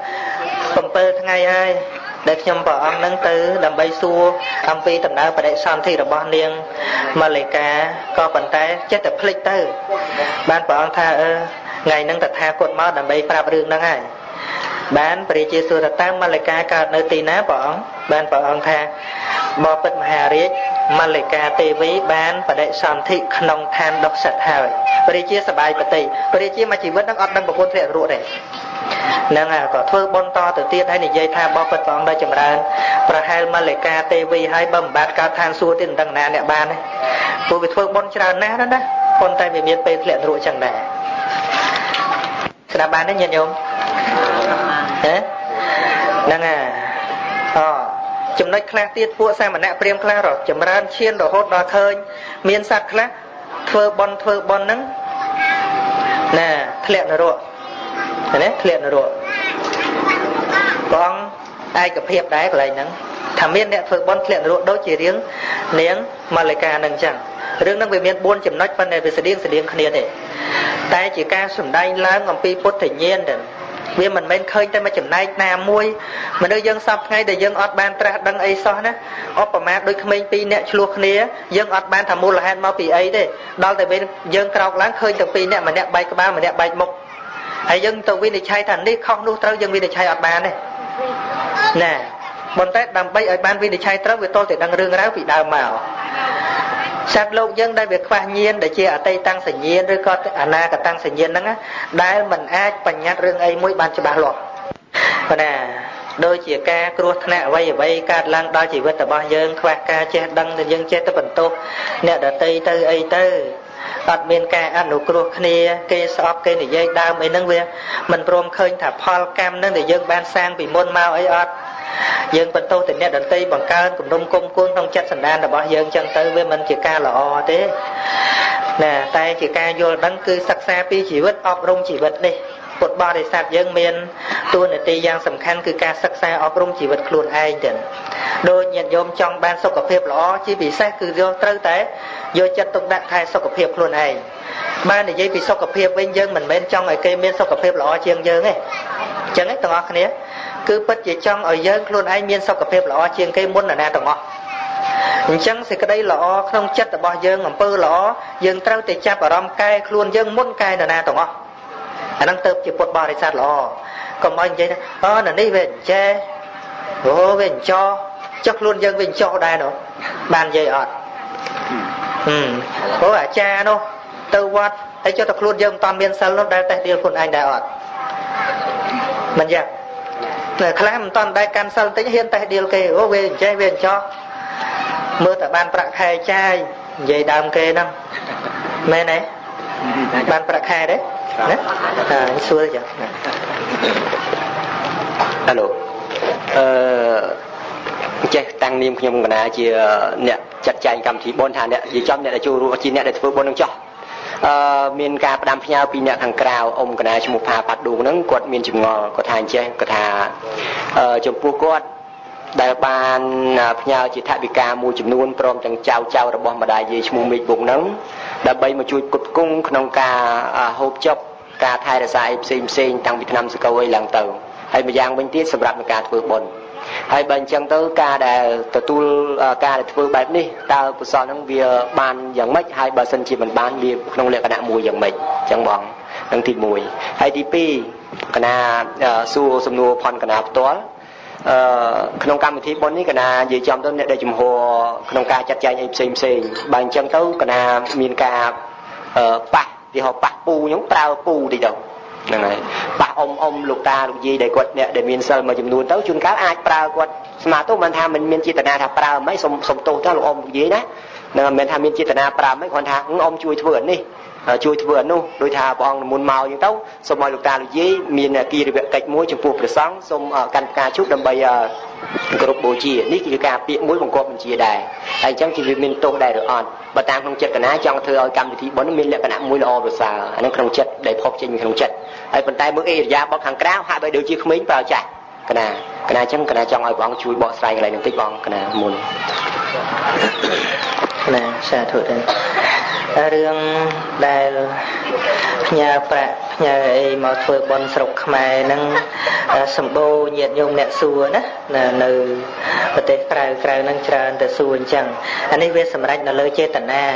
7ថ្ងៃហើយដែលខ្ញុំព្រះអង្គនឹងទៅដើម្បីសួរអំពីដំណើរបដិសន្ធិរបស់នាងម៉ាឡេកាក៏ប៉ុន្តែចិត្តតែភ្លេចទៅបានព្រះអង្គថាអឺថ្ងៃហ្នឹងតថាគតមកដើម្បីប្រាប់រឿងហ្នឹងហើយបានព្រះរាជាសួរថាតើម៉ាឡេកាកើតនៅទីណាព្រះអង្គបានព្រះអង្គថាបបិទ្ធមហារាជម៉ាឡេកាទេវីបានបដិសន្ធិក្នុងឋានដុសិតហើយព្រះរាជាសប្បាយប្រតិព្រះរាជាមួយជីវិតហ្នឹងអត់ដឹងប្រពន្ធធ្លាក់នរកទេហ្នឹងហើយក៏ធ្វើបុណ្យតទៅទៀតហើយនិយាយថាបបិទ្ធព្រះអង្គđãចម្រើនប្រហែលម៉ាឡេកាទេវីហើយបើមិនបានកើតឋានសួគ៌ទៀតមិនដឹងណាអ្នកបានទេព្រោះវាធ្វើបុណ្យច្រើនណាស់ណាប៉ុន្តែវាមានពេលធ្លាក់នរកចឹងដែរស្ដាប់បានទេញាតិញោមហ៎ហ្នឹងហើយអូចំណុចខ្លះទៀតពួកសាមណៈព្រាហ្មណ៍ខ្លះរត់ចម្រើនឈានរហូតដល់ឃើញមានសត្វខ្លះធ្វើបុណ្យធ្វើបុណ្យហ្នឹងណាធ្លាក់នរកណាធ្លាក់នរកព្រះអង្គឯកភាពដែរកន្លែងហ្នឹងថាមានអ្នកធ្វើបុណ្យធ្លាក់នរកដូចជារឿងនាងម៉ាឡេកាហ្នឹងអញ្ចឹងរឿងហ្នឹងវាមាន4ចំណុចប៉ុន្តែវាស្តៀងស្តៀងគ្នាទេតែជាការសម្ដែងឡើងអំពីពុទ្ធញ្ញាណទៅវាមិនមែនឃើញតែមួយចំណែកណាមួយមនុស្សយើងសពថ្ងៃដែលយើងអត់បានត្រាស់ដឹងអីសោះណាឧបមាដូចក្មេងពីរនាក់ឆ្លោះគ្នាយើងអត់បានថាមូលហេតុមកពីអីទេដល់តែយើងក្រោកឡើងឃើញទាំងពីរនាក់ម្នាក់បែកក្បាលម្នាក់បែកមុខហើយយើងទៅវិនិច្ឆ័យថានេះខុសនោះត្រូវយើងវិនិច្ឆ័យអត់បានទេណាប៉ុន្តែដើម្បីឲ្យបានវិនិច្ឆ័យត្រូវវាទល់តែដឹងរឿងរ៉ាវពីដើមមកសត្វលោកយើងដែលវាខ្វះញាណដែលជាអតីតសញ្ញាណឬក៏អនាគតសញ្ញាណហ្នឹងដែលមិនអាចបញ្ញត្តិរឿងអីមួយបានច្បាស់លាស់ប៉ុន្តែដូចជាការគ្រោះថ្នាក់អ្វីអ្វីកើតឡើងដល់ជីវិតរបស់យើងខ្វះការចេះដឹងដែលយើងចេះទៅបន្ទោសអ្នកដទៃទៅអីទៅអត់មានការអនុគ្រោះគ្នាគេស្អប់គេនិយាយដើមអីហ្នឹងវាមិនព្រមឃើញថាផលកម្មហ្នឹងដែលយើងបានសាងពីមុនមកអីអត់យើងបន្ទោសតែអ្នកដទៃបង្កើនគំនុំគុំគួនក្នុងចិត្តសន្តានរបស់យើងចឹងទៅវាមិនជាការល្អទេណាតែជាការយល់ដឹងគឺសិក្សាពីជីវិតអប់រំជីវិតនេះពុទ្ធបរិស័ទយើងមានតួនាទីយ៉ាងសំខាន់គឺការសិក្សាអប់រំជីវិតខ្លួនឯងទៅដូចញាតិញោមចង់បានសុខភាពល្អជាពិសេសគឺយកត្រូវតែយកចិត្តទុកដាក់ថែសុខភាពខ្លួនឯងបាននិយាយពីសុខភាពវិញយើងមិនមែនចង់ឲ្យគេមានសុខភាពល្អជាងយើងទេអញ្ចឹងទាំងអស់គ្នាគឺពិតជាចង់ឲ្យយើងខ្លួនឯងមានសុខភាពល្អជាងគេមុនណាទាំងអស់អញ្ចឹងសេចក្តីល្អក្នុងចិត្តរបស់យើងអំពើល្អយើងត្រូវតែចាប់អារម្មណ៍កែខ្លួនយើងមុនកែនរណាទាំងអស់អាហ្នឹងទៅជាពុទ្ធបរិស័ទល្អកុំឲ្យនិយាយថាអូនៅនេះវាអញ្ចេះអូវាអញ្ចោចុះខ្លួនយើងវាអញ្ចោដែរនោះបាននិយាយអត់ហឹមអូអាចារ្យនោះទៅវត្តហើយចុះតែខ្លួនយើងមិនតាន់មានសិលនោះដែលតែដៀលខ្លួនឯងដែរអត់មិនយ៉ាងតែខ្លះមិនតាន់ដែរកាន់សិលតិចហ៊ានតែដៀលគេអូវាអញ្ចេះវាអញ្ចោមើលតែបានប្រាក់ខែចាយនិយាយដើមគេហ្នឹងមែនទេបានប្រាក់ខែទេណាអឺសួរចឹងហៅឡូអឺចេះតាំងនាមខ្ញុំកណាជាអ្នកចាត់ចែងកម្មវិធីបុណ្យថាអ្នកនិយាយចំអ្នកដែលចូលរួមជាអ្នកដែលធ្វើបុណ្យនឹងចោះអឺមានការផ្ដាំផ្ញើពីអ្នកខាងក្រៅអ៊ំកណាឈ្មោះផាប៉ាត់ឌូហ្នឹងគាត់មានចម្ងល់គាត់ថាអញ្ចេះគាត់ថាអឺចំពោះគាត់ដែលបានផ្ញើជាថវិកាមួយចំនួនព្រមទាំងចៅចៅរបស់ម្ដាយយាយឈ្មោះមេឃបុកហ្នឹងដើម្បីមកជួយផ្គត់ផ្គង់ក្នុងការហូបចុកការថែរក្សាអីផ្សេងផ្សេងតាំងពីឆ្នាំសកលអីឡើងទៅហើយម្យ៉ាងវិញទៀតសម្រាប់នៃការធ្វើបុណ្យហើយបើអញ្ចឹងទៅការដែលទទួលការដែលធ្វើបែបនេះតើកុសលហ្នឹងវាបានយ៉ាងម៉េចហើយបើសិនជាមិនបានវាក្នុងលក្ខណៈមួយយ៉ាងម៉េចអញ្ចឹងបងនឹងទីមួយហើយទីពីរកណាសួរសំណួរផនកណាផ្ទាល់អឺក្នុងកម្មវិធីបុណ្យនេះកណានិយាយចំទៅអ្នកដែលជំហរក្នុងការចាត់ចែងអីផ្សេងផ្សេងបើអញ្ចឹងទៅកណាមានការអឺប៉ះទីហោប៉ះពូខ្ញុំប្រើពូតិចទៅហ្នឹងហើយប៉ះអ៊ំអ៊ំលោកតាលោកយាយដែលគាត់អ្នកដែលមានសិលមួយចំនួនទៅជួនកាលអាចប្រើគាត់ស្មារតីមិនថាមិនមានចេតនាថាប្រើមិនសុំសុំទោសទៅលោកអ៊ំលោកយាយណានឹងមិនមែនថាមានចេតនាប្រើមិនគ្រាន់ថាអ៊ំជួយធ្វើអានេះជួយធ្វើអានោះដោយថាព្រះអង្គនិមន្តមកអញ្ចឹងទៅសូមឲ្យលោកតាលោកយាយមានគិរិយកិច្ចមួយចំពោះព្រះសង្ឃសូមកាន់ផ្កាឈូកដើម្បីគោរពបូជានេះគឺការពាក្យមួយបង្គាប់បញ្ជាដែរហើយអញ្ចឹងគឺវាមានទោសដែរឬអត់បើតាមក្នុងចិត្តកណាចង់ធ្វើឲ្យកម្មវិធីបុណ្យមានលក្ខណៈមួយល្អប្រសើរអានឹងក្នុងចិត្តដែលផុសចេញក្នុងចិត្តហើយប៉ុន្តែមើលអេរយាបថខាងក្រៅហាក់បីដូចជាក្មេងប្រើចាស់កណាកណាអញ្ចឹងកណាចង់ឲ្យព្រះអង្គជួយបកស្រាយកន្លែងនេះបន្តិចបងកណាមុនណាសាធុទេរឿងដែលផ្ញើប្រាក់ផ្ញើអីមកធ្វើបុណ្យស្រុកខ្មែរហ្នឹងសម្បូរញាតិញោមអ្នកសួរណានៅប្រទេសក្រៅក្រៅហ្នឹងច្រើនតែសួរអញ្ចឹងអានេះវាសម្រេចនៅលើចេតនា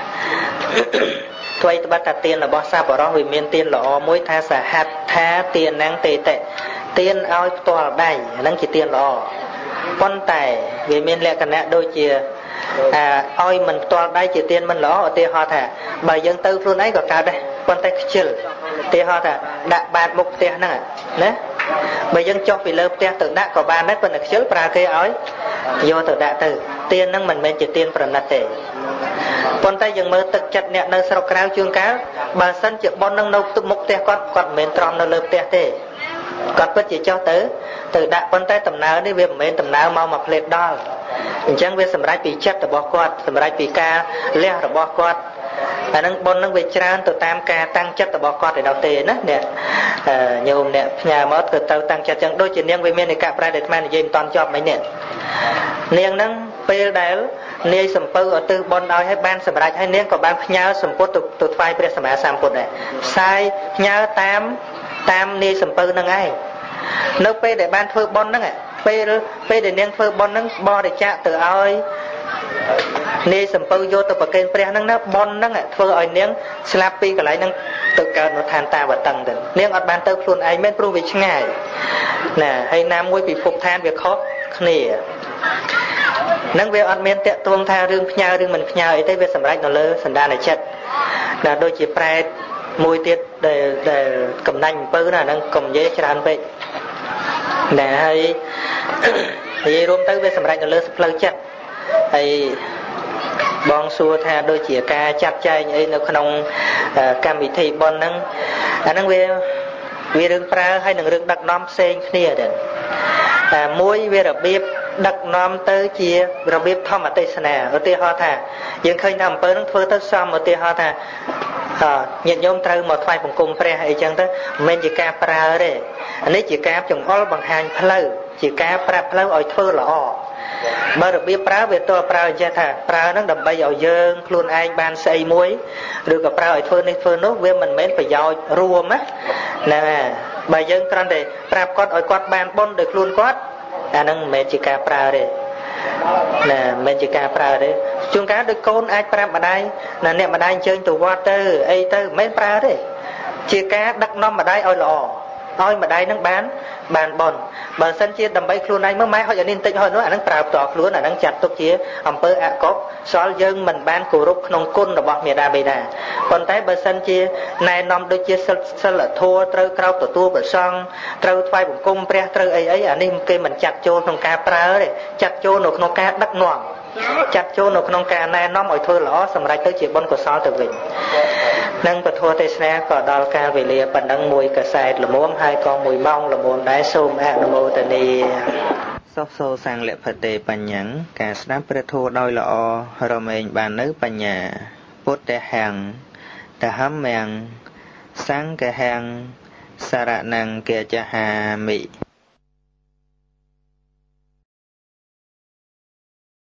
ថ្មីត្បិតថាទានរបស់សាបរោះវាមានទានល្អមួយថាសហត្ថថាទានហ្នឹងទេតិទានឲ្យផ្ទាល់ដៃហ្នឹងជាទានល្អប៉ុន្តែវាមានលក្ខណៈដូចជាអើឲ្យមិនផ្ទាល់ដៃជាទានមិនល្អឧទាហរណ៍ថាបើយើងទៅខ្លួនឯងក៏កើតដែរប៉ុន្តែខ្ជិលឧទាហរណ៍ថាដាក់បាតមុខផ្ទះហ្នឹងណាបើយើងចុះពីលើផ្ទះទៅដាក់ក៏បានដែរប៉ុន្តែខ្ជិលប្រើគេឲ្យយកទៅដាក់ទៅទានហ្នឹងមិនមែនជាទានប្រណិតទេប៉ុន្តែយើងមើលទឹកចិត្តអ្នកនៅស្រុកក្រៅជួនកាលបើសិនជាប៉ុននឹងនៅទឹកមុខផ្ទះគាត់គាត់មិនមែនត្រង់នៅលើផ្ទះទេគាត់ពិតជាចុះទៅទៅដាក់ប៉ុន្តែដំណើរនេះវាមិនមែនដំណើរមកមកផ្លេតដល់អញ្ចឹងវាសម្រេចពីចិត្តរបស់គាត់សម្រេចពីការលះរបស់គាត់អានឹងប៉ុននឹងវាច្រើនទៅតាមការតាំងចិត្តរបស់គាត់ឯនោះទេណាអ្នកញោមអ្នកផ្ញើមកគឺទៅតាំងចិត្តចឹងដូចជានាងវាមានឯកប្រែដែលអាត្មានិយាយមិនតាន់ចប់មិញនេះនាងហ្នឹងពេលដែលនាយសំពៅឧទ្ទិសបុណ្យឲ្យឲ្យបានសម្រេចហើយនាងក៏បានផ្ញើសម្ពុទ្ធទៅថ្វាយព្រះសម្មាសម្ពុទ្ធដែរផ្សាយផ្ញើតាមតាមនាយសំពៅហ្នឹងឯងនៅពេលដែលបានធ្វើបុណ្យហ្នឹងពេលពេលដែលនាងធ្វើបុណ្យហ្នឹងបរិច្ចាគទៅឲ្យនាយសំពៅយកទៅប្រគេនព្រះហ្នឹងណាបុណ្យហ្នឹងធ្វើឲ្យនាងស្លាប់ពីកន្លែងហ្នឹងទៅកើតនៅឋានតាវតឹងទៅនាងអត់បានទៅខ្លួនឯងមែនព្រោះវាឆ្ងាយណាហើយណាមួយពិភពឋានវាខុសគ្នានឹងវាអត់មានតាក់ទងថារឿងផ្ញើរឿងមិនផ្ញើអីទេវាសម្រេចនៅលើសន្តានចិត្តណាដូចជាប្រែតមួយទៀតដែលដែលកំណាញ់អំពើណាហ្នឹងកុំនិយាយច្រើនពេកណាហើយនិយាយរួមទៅវាសម្រេចនៅលើផ្លូវចិត្តហើយបងសួរថាដូចជាការចាត់ចែងអីនៅក្នុងកម្មវិធីបុណ្យហ្នឹងអាហ្នឹងវាវារឿងប្រើហើយនឹងរឿងដឹកនាំផ្សេងគ្នាដែរតែមួយវារបៀបដឹកនាំទៅជារបៀបធម្មទេសនាឧទាហរណ៍ថាយើងឃើញថាអំពើហ្នឹងធ្វើទៅសមឧទាហរណ៍ថាញាតិញោមត្រូវមកថ្វាយបង្គំព្រះអីចឹងទៅមិនមែនជាការប្រើទេអានេះជាការចង្អុលបង្ហាញផ្លូវជាការប្រាប់ផ្លូវឲ្យធ្វើល្អបើរបៀបប្រើវាតើប្រើចេះថាប្រើហ្នឹងដើម្បីឲ្យយើងខ្លួនឯងបានស្អីមួយឬក៏ប្រើឲ្យធ្វើនេះធ្វើនោះវាមិនមែនប្រយោជន៍រួមណាហ្នឹងហើយបើយើងគ្រាន់តែប្រាប់គាត់ឲ្យគាត់បានបុណ្យដោយខ្លួនគាត់អាហ្នឹងមិនមែនជាការប្រើទេណាមិនមែនជាការប្រើទេជួនកាលដូចកូនអាចប្រាប់ម្ដាយណាអ្នកម្ដាយអញ្ជើញទៅវត្តទៅអីទៅមិនមែនប្រើទេជាការដឹកនាំម្ដាយឲ្យល្អឲ្យម្ដាយនឹងបានបានបុណ្យបើសិនជាដើម្បីខ្លួនឯងមើលម៉ែហុចអានេះបន្តិចហុចនោះអានឹងប្រើផ្ទាល់ខ្លួនអានឹងចាត់ទុកជាអំពើអកុសលយើងមិនបានគោរពក្នុងគុណរបស់មេដាបេដាប៉ុន្តែបើសិនជាណែនាំដូចជាសិលធម៌ត្រូវក្រោបទទួលប្រសង់ត្រូវថ្វាយបង្គំព្រះត្រូវអីអីអានេះគេមិនចាត់ចូលក្នុងការប្រើទេចាត់ចូលនៅក្នុងការដឹកនាំចាត់ចូលនៅក្នុងការណែនាំឲ្យធ្វើល្អសម្រាប់ទៅជាបុណ្យកុសលទៅវិញនឹងពធទេសនាក៏ដល់កាលវេលាប៉ុណ្ណឹងមួយកសែតល្មមហើយក៏មួយម៉ោងល្មមដែរសូមអនុមោទនាសុខសោសាំងលភតេបញ្ញੰការស្ដាប់ព្រះធម៌ដោយល្អរមែងបាននៅបញ្ញាពុទ្ធហាំងតហម្មាំងសង្ឃហាំងសារណੰកេចហាមិ